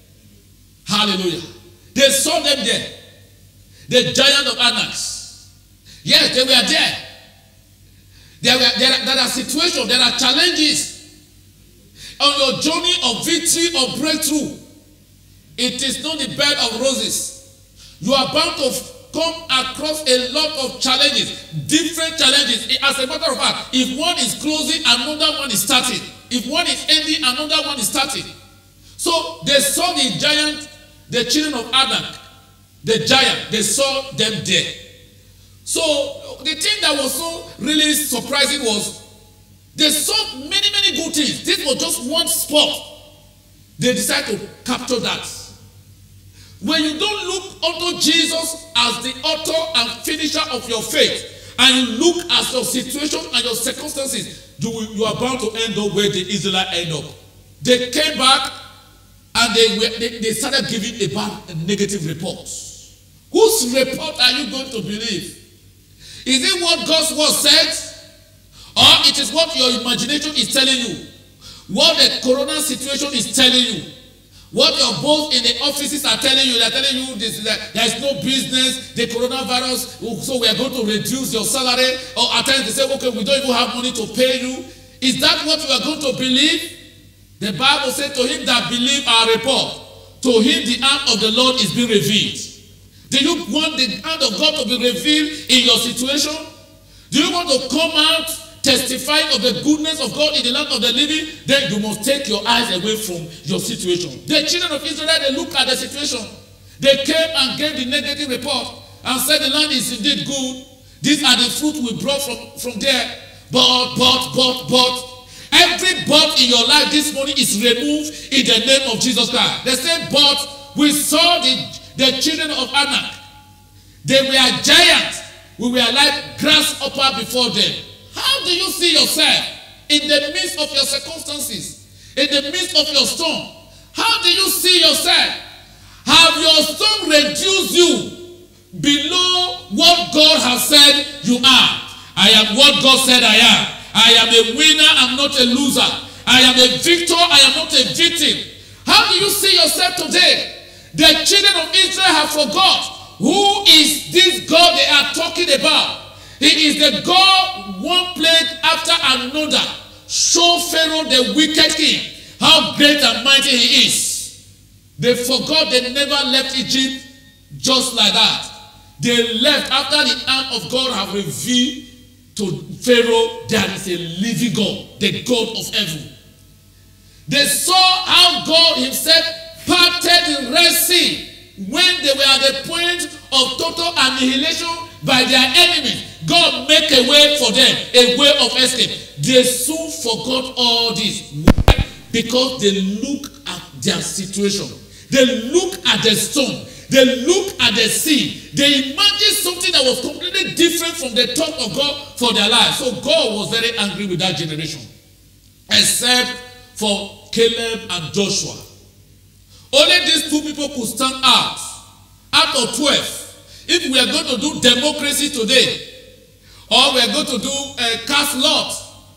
Hallelujah. They saw them there. The giant of Anax. Yes, they were there. There, were, there, are, there are situations, there are challenges. on your journey of victory or breakthrough, it is not the bed of roses. You are bound to come across a lot of challenges, different challenges. As a matter of fact, if one is closing, another one is starting. If one is ending, another one is starting. So they saw the giant, the children of Anak, the giant, they saw them there. So the thing that was so really surprising was they saw many, many good things. This was just one spot. They decided to capture that. When you don't look unto Jesus as the author and finisher of your faith, and you look at your situation and your circumstances, you, you are bound to end up where the Israelites end up. They came back and they, were, they, they started giving a bad, a negative report. Whose report are you going to believe? Is it what God's word said? Or it is what your imagination is telling you? What the corona situation is telling you? What your boss in the offices are telling you? They are telling you this, that there is no business, the coronavirus, so we are going to reduce your salary. Or at times they say, okay, we don't even have money to pay you. Is that what you are going to believe? The Bible said, to him that believe our report, to him the arm of the Lord is being revealed. Do you want the hand of God to be revealed in your situation? Do you want to come out testifying of the goodness of God in the land of the living? Then you must take your eyes away from your situation. The children of Israel, they look at the situation. They came and gave the negative report and said the land is indeed good. These are the fruit we brought from, from there. But, but, but, but, every but in your life this morning is removed in the name of Jesus Christ. They said, but we saw the, the children of Anak. They were giants. We were like grasshopper before them. How do you see yourself in the midst of your circumstances, in the midst of your storm? How do you see yourself? Have your storm reduced you below what God has said you are? I am what God said I am. I am a winner, I'm not a loser. I am a victor, I am not a victim. How do you see yourself today? The children of Israel have forgot who is this God they are talking about. He is the God, one plague after another. Show Pharaoh the wicked king how great and mighty he is. They forgot they never left Egypt just like that. They left after the arm of God have revealed to Pharaoh there is a living God, the God of heaven. They saw how God himself parted the Red Sea when they were at the point of total annihilation by their enemies. God make a way for them, a way of escape. They soon forgot all this. Why? Because they look at their situation. They look at the storm. They look at the sea. They imagine something that was completely different from the thought of God for their lives. So God was very angry with that generation. Except for Caleb and Joshua. Only these two people could stand out. Out of twelve. If we are going to do democracy today, or we are going to do a cast lot,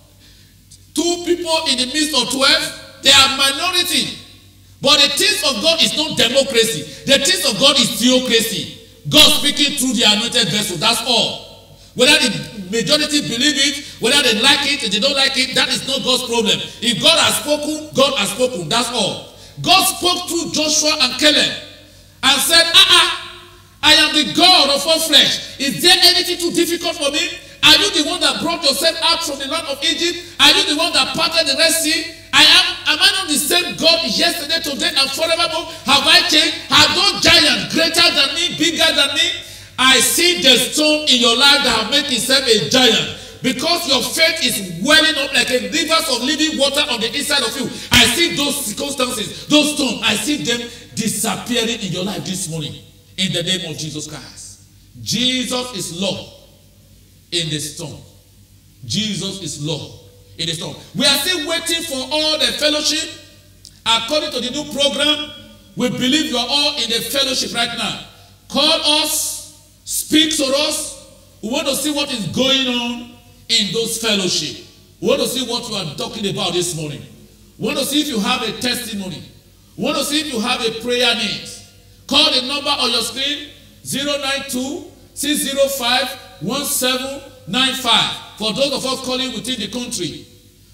two people in the midst of twelve, they are minority. But the things of God is not democracy. The things of God is theocracy. God speaking through the anointed vessel. That's all. Whether the majority believe it, whether they like it, they don't like it, that is not God's problem. If God has spoken, God has spoken. That's all. God spoke through Joshua and Caleb and said, ah, I am the God of all flesh. Is there anything too difficult for me? Are you the one that brought yourself out from the land of Egypt? Are you the one that parted the Red Sea? I am, am I not the same God yesterday, today, and forevermore? Have I changed? Have those giants greater than me, bigger than me? I see the stone in your life that have made itself a giant. Because your faith is welling up like a rivers of living water on the inside of you. I see those circumstances, those stones, I see them disappearing in your life this morning. In the name of Jesus Christ. Jesus is Lord in the storm. Jesus is Lord in the storm. We are still waiting for all the fellowship. According to the new program, we believe you are all in the fellowship right now. Call us, speak to us. We want to see what is going on in those fellowship. We want to see what you are talking about this morning. We want to see if you have a testimony. We want to see if you have a prayer need. Call the number on your screen, zero nine two, six zero five, one seven nine five. For those of us calling within the country.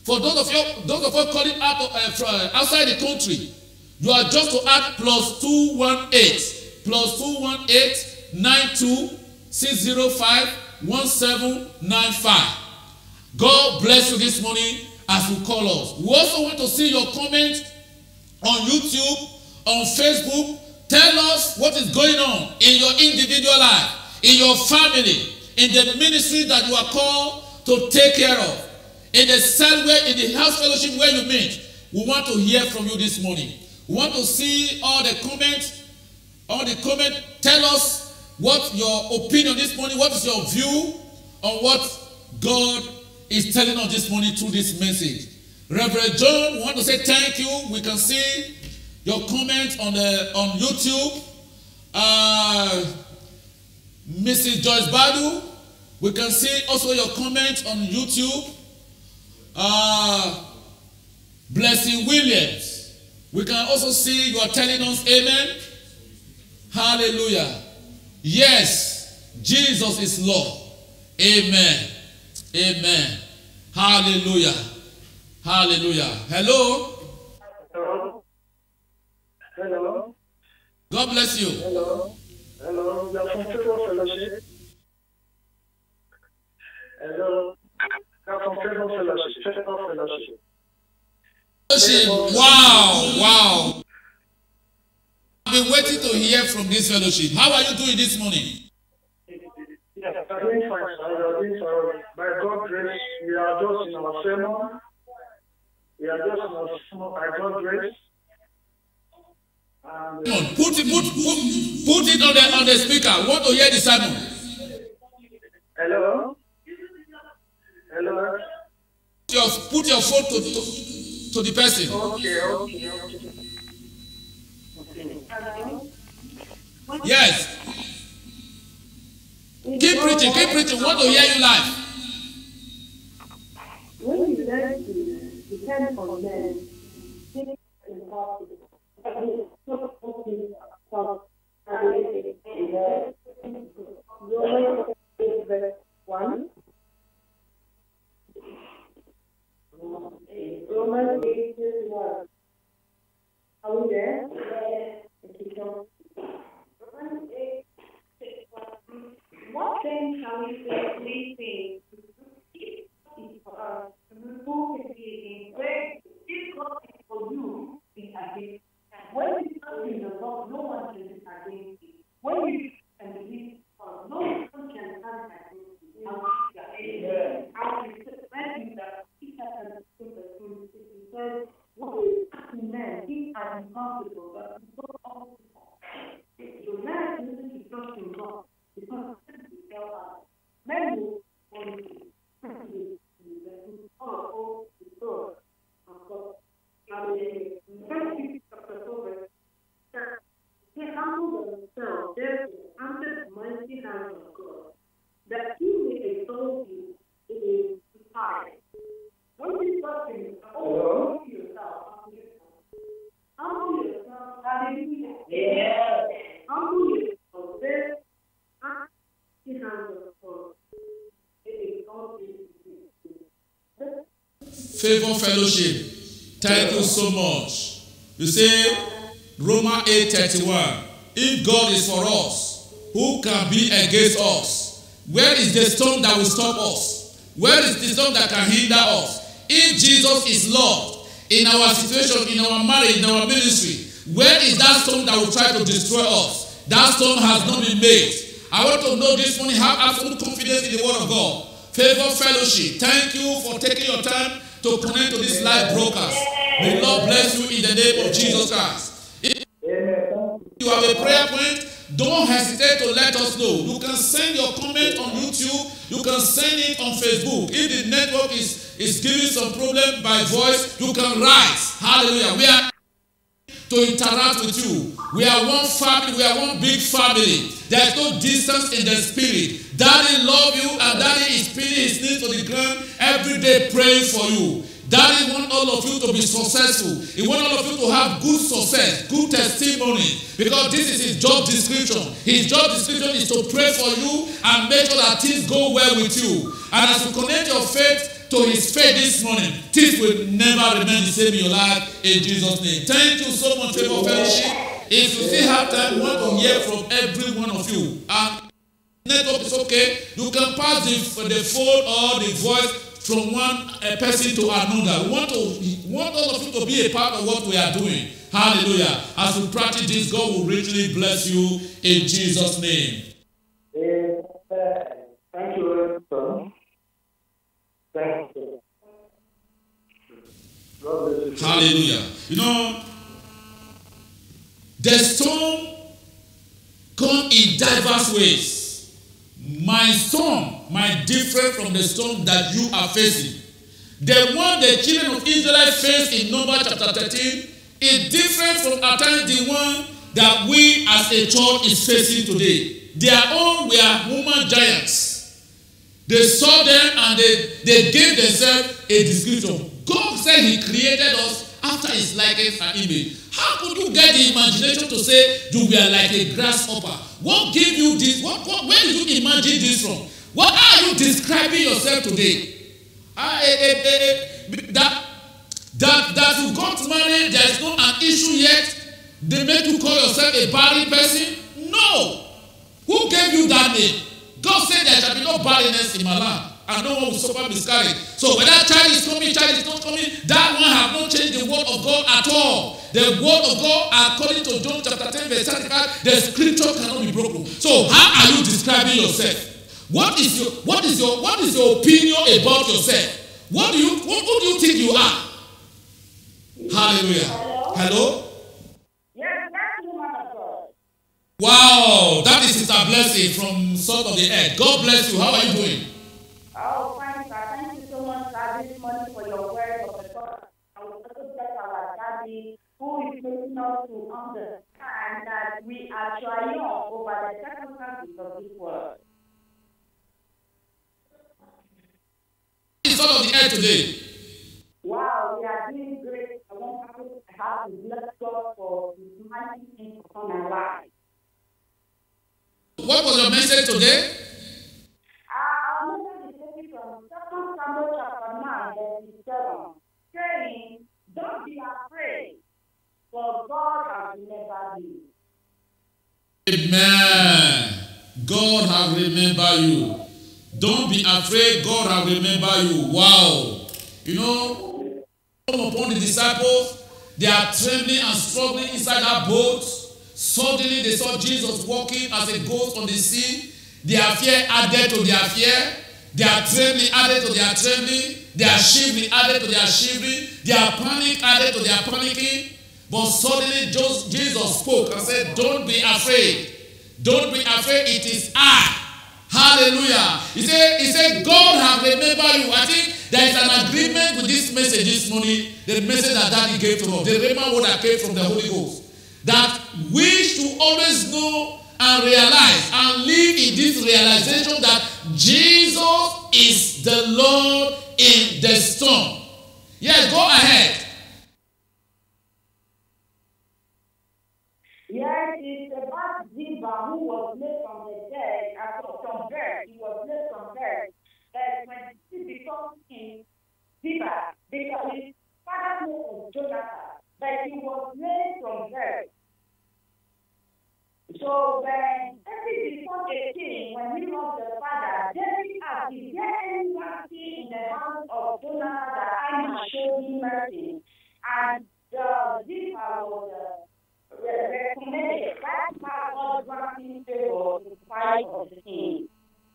For those of you, those of us calling out uh, from, uh, outside the country, you are just to add plus two one eight, plus two one eight nine two six zero five one seven nine five. God bless you this morning as you call us. We also want to see your comments on YouTube, on Facebook. Tell us what is going on in your individual life, in your family, in the ministry that you are called to take care of. In the cell where, in the house fellowship where you meet, we want to hear from you this morning. We want to see all the comments, all the comments. Tell us what your opinion this morning, what is your view on what God is telling us this morning through this message. Reverend John, we want to say thank you. We can see your comments on the on YouTube. Uh, Missus Joyce Badu, we can see also your comments on YouTube. Uh, Blessing Williams, we can also see you are telling us amen. Hallelujah. Yes, Jesus is Lord. Amen. Amen. Hallelujah. Hallelujah. Hello. Hello. Hello. God bless you. Hello. Hello. You are from Favor Fellowship. Hello. You are from Favor Fellowship. Favor Fellowship. Fellowship. Wow. Wow. I've been waiting to hear from this fellowship. How are you doing this morning? Yes, we are doing fine, sir. We are doing fine. By God's grace, we are just in our sermon. We are just in our sermon by God's grace. And, uh, Put it, put, put, put it on the on the speaker. I want to hear the sermon. Hello? Hello? Put your, put your phone to, to, to the person. Okay, okay, okay. Hello? Yes. Keep preaching, keep preaching. We want to hear you live. When you learn to depend on men, things are impossible. Romans eight verse one. Romans eight verse one. Are we there? Romans eight verse one. What then shall we say these things? If for us, who can be against? Where if God is for you, is against. When you trust in the Lord, no one can be against you. When you can believe God, no one can stand against you. Amen. And when you Peter and the truth, he says, what is happening men? Things are impossible, but it's so possible. So men need to trust in God because men will want to follow the God of God. And in chapter four, they humbled themselves, therefore, under the mighty hand of God, that he may exalt you in his high. When you trust in humble yourself, humble yourself, hallelujah. Yeah. Humble yourself, there, at the hand of God. It exalts you. Favor Fellowship. Thank you so much. You say, Romans eight thirty-one. If God is for us, who can be against us? Where is the stone that will stop us? Where is the stone that can hinder us? If Jesus is Lord in our situation, in our marriage, in our ministry, where is that stone that will try to destroy us? That stone has not been made. I want to know this morning, have absolute confidence in the word of God. Favor Fellowship, thank you for taking your time to connect to this live broadcast. May the Lord bless you in the name of Jesus Christ. If you have a prayer point, don't hesitate to let us know. You can send your comment on YouTube. You can send it on Facebook. If the network is, is giving some problem by voice, you can write. Hallelujah. We are to interact with you. We are one family. We are one big family. There is no distance in the spirit. Daddy love you, and Daddy is pinning his knees to the ground every day praying for you. Daddy want all of you to be successful. He want all of you to have good success, good testimony, because this is his job description. His job description is to pray for you and make sure that things go well with you. And as you connect your faith to his faith this morning, things will never remain the same in your life in Jesus' name. Thank you so much for fellowship. If you still have time, we want to hear from every one of you. And network is okay. You can pass the, the phone or the voice from one uh, person to another. We want, to, we want all of you to be a part of what we are doing. Hallelujah. As we practice this, God will richly bless you in Jesus' name. Thank you, sir. Thank you. Hallelujah. You know, the storm come in diverse ways. My storm might differ from the storm that you are facing. The one the children of Israel faced in Numbers chapter thirteen is different from at times the one that we as a church is facing today. Their own were human giants. They saw them and they, they gave themselves a description. God said he created us after his likeness and image. How could you get the imagination to say you were like a grasshopper? What gave you this? What, what, where did you imagine this from? What are you describing yourself today? Uh, eh, eh, eh, that, that, that you got married, there is not an issue yet. They make you call yourself a barren person? No. Who gave you that name? God said there shall be no barrenness in my land, and no one will suffer miscarriage. So whether child is coming, child is not coming, that one have not changed the word of God at all. The word of God, according to John chapter ten, verse thirty-five, the scripture cannot be broken. So how are you describing yourself? What is your what is your what is your opinion about yourself? What do you what, who do you think you are? Hallelujah. Hello? Hello? Yes, that's the woman of God. Wow, that is Sister Blessing from Salt of the Earth. God bless you. How are you doing? Oh, fine, sir. Thank you so much, sir, this morning for your word of the Lord. I will also bless our daddy who is making us to understand that we are triumph over the circumstances of this world. Salt of the Earth today. Wow, we are doing great. I want to have to bless God for his mighty things upon our lives. What was your message today? Our message is taken from Second Samuel chapter nine, verse seven, saying, "Don't be afraid, for God has never you." Amen. God has remembered you. Don't be afraid. God has remembered you. Wow. You know, upon the disciples, they are trembling and struggling inside that boat. Suddenly they saw Jesus walking as a ghost on the sea. Their fear added to their fear. Their trembling added to their trembling. Their shivering added to their shivering. Their panic added to their panicking. But suddenly Jesus spoke and said, "Don't be afraid. Don't be afraid. It is I." Hallelujah. He said, he said, God has remembered you. I think there is an agreement with this message this morning, the message that Daddy gave to us, the Rhema word that came from the Holy Ghost. That we should always know and realize and live in this realization that Jesus is the Lord in the storm. Yes, go ahead. Yes, it's about Ziba who was made from the dead, uh, from birth. He was made from birth. That when he becomes king, Ziba, because his father's name was Jonathan, but he was made from birth. So when David becomes a king, when he lost the father, David asked, "Is there any mercy in the house of Jonathan that I might show him mercy?" And uh, Ziba was uh, recommended that God granting favor in spite of the king.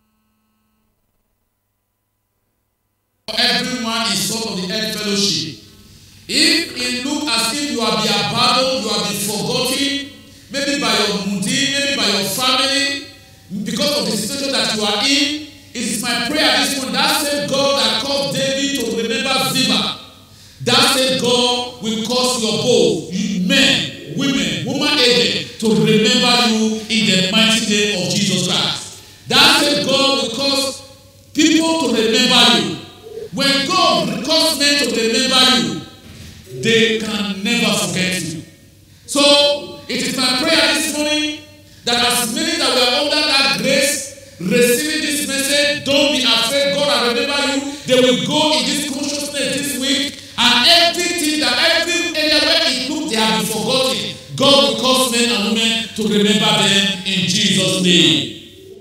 Everyone is Salt of the Earth Fellowship. If it looks as if you have been abandoned, you have been forgotten, maybe by your mundi, maybe by your family, because of the situation that you are in, it is my prayer this morning that same God that caused David to remember Ziba, that same God will cause your both, you men, women, woman aged, to remember you in the mighty name of Jesus Christ. That same God will cause people to remember you. When God calls men to remember you, they can never forget you. So, it is my prayer this morning that as many that were under that grace, receiving this message, don't be afraid, God will remember you. They will go in this consciousness this week, and everything that every area where it looked they have been forgotten, God will cause men and women to remember them in Jesus' name.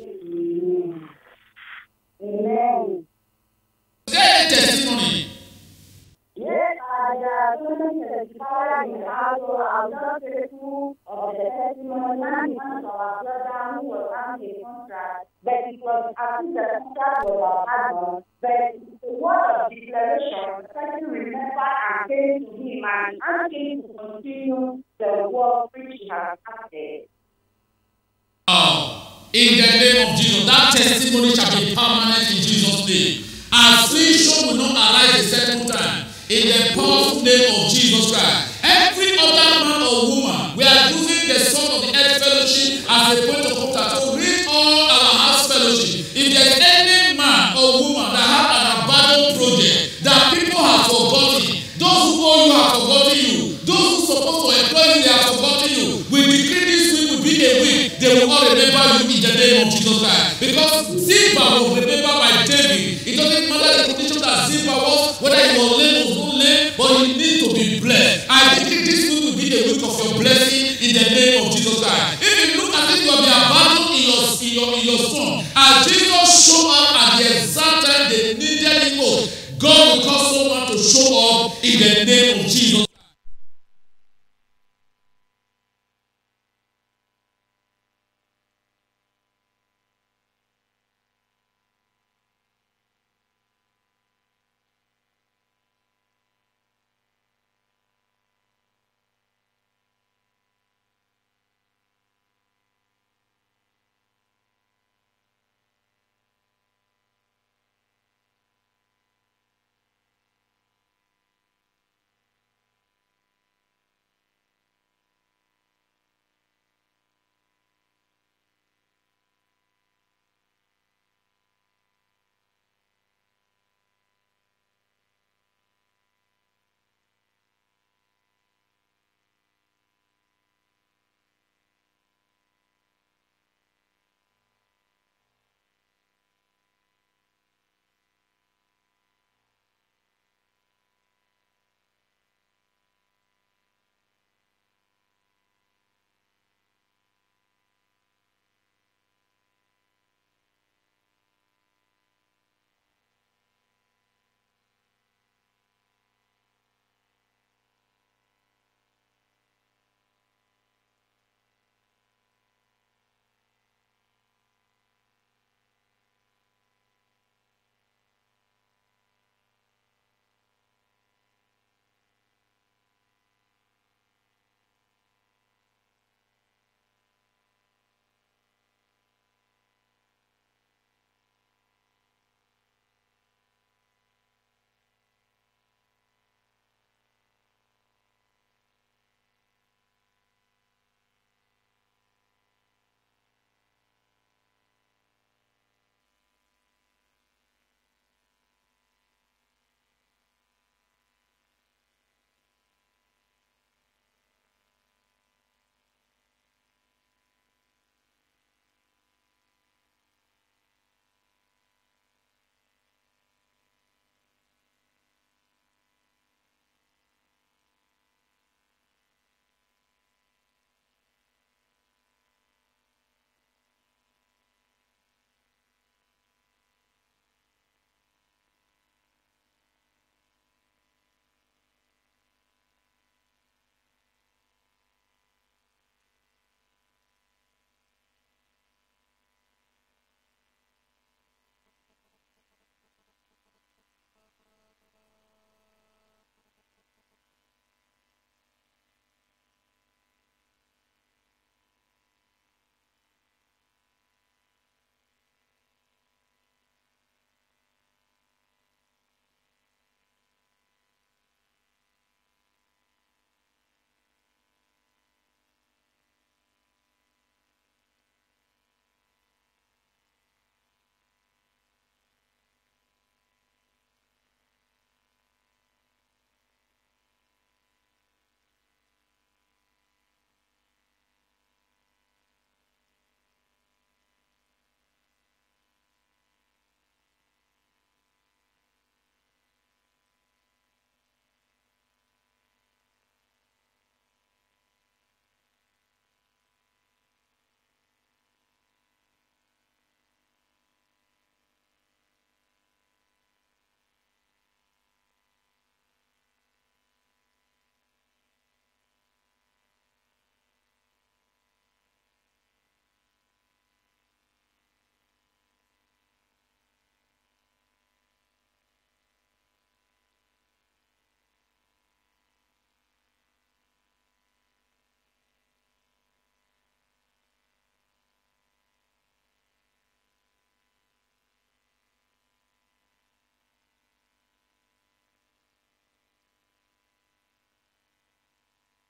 Amen. Is there a testimony? Yes, I uh, couldn't testify in the house, so I'm not grateful of the testimony. None of our brother who was having a contract, but it was as if the contract was a hard one. But the word of declaration, the person remembered and came to him and asked him to continue the work which he has started. Oh, in the name of Jesus, that testimony shall be permanent in Jesus' name. Affliction will not arise a second time. In the powerful name of Jesus Christ. Every other man or woman, we are using the Son of the Earth Fellowship as a point of contact to reach all our house fellowship. If there is any man or woman that have an abandoned project that people have forgotten, those who owe you have forgotten you, those who supposed to employ you, they have forgotten you. We decree this week will be a week they will all remember you in the name of Jesus Christ. Because Ziba was remembered by David. It doesn't matter the condition that Ziba was, whether he was lame or not lame, but he needs to be blessed. I think this week will be the week of your blessing in the name of Jesus Christ. If you look at it, you will be abandoned in your in your in your son. As Jesus showed up at the exact time they needed him most, God will cause someone to show up in the name of Jesus.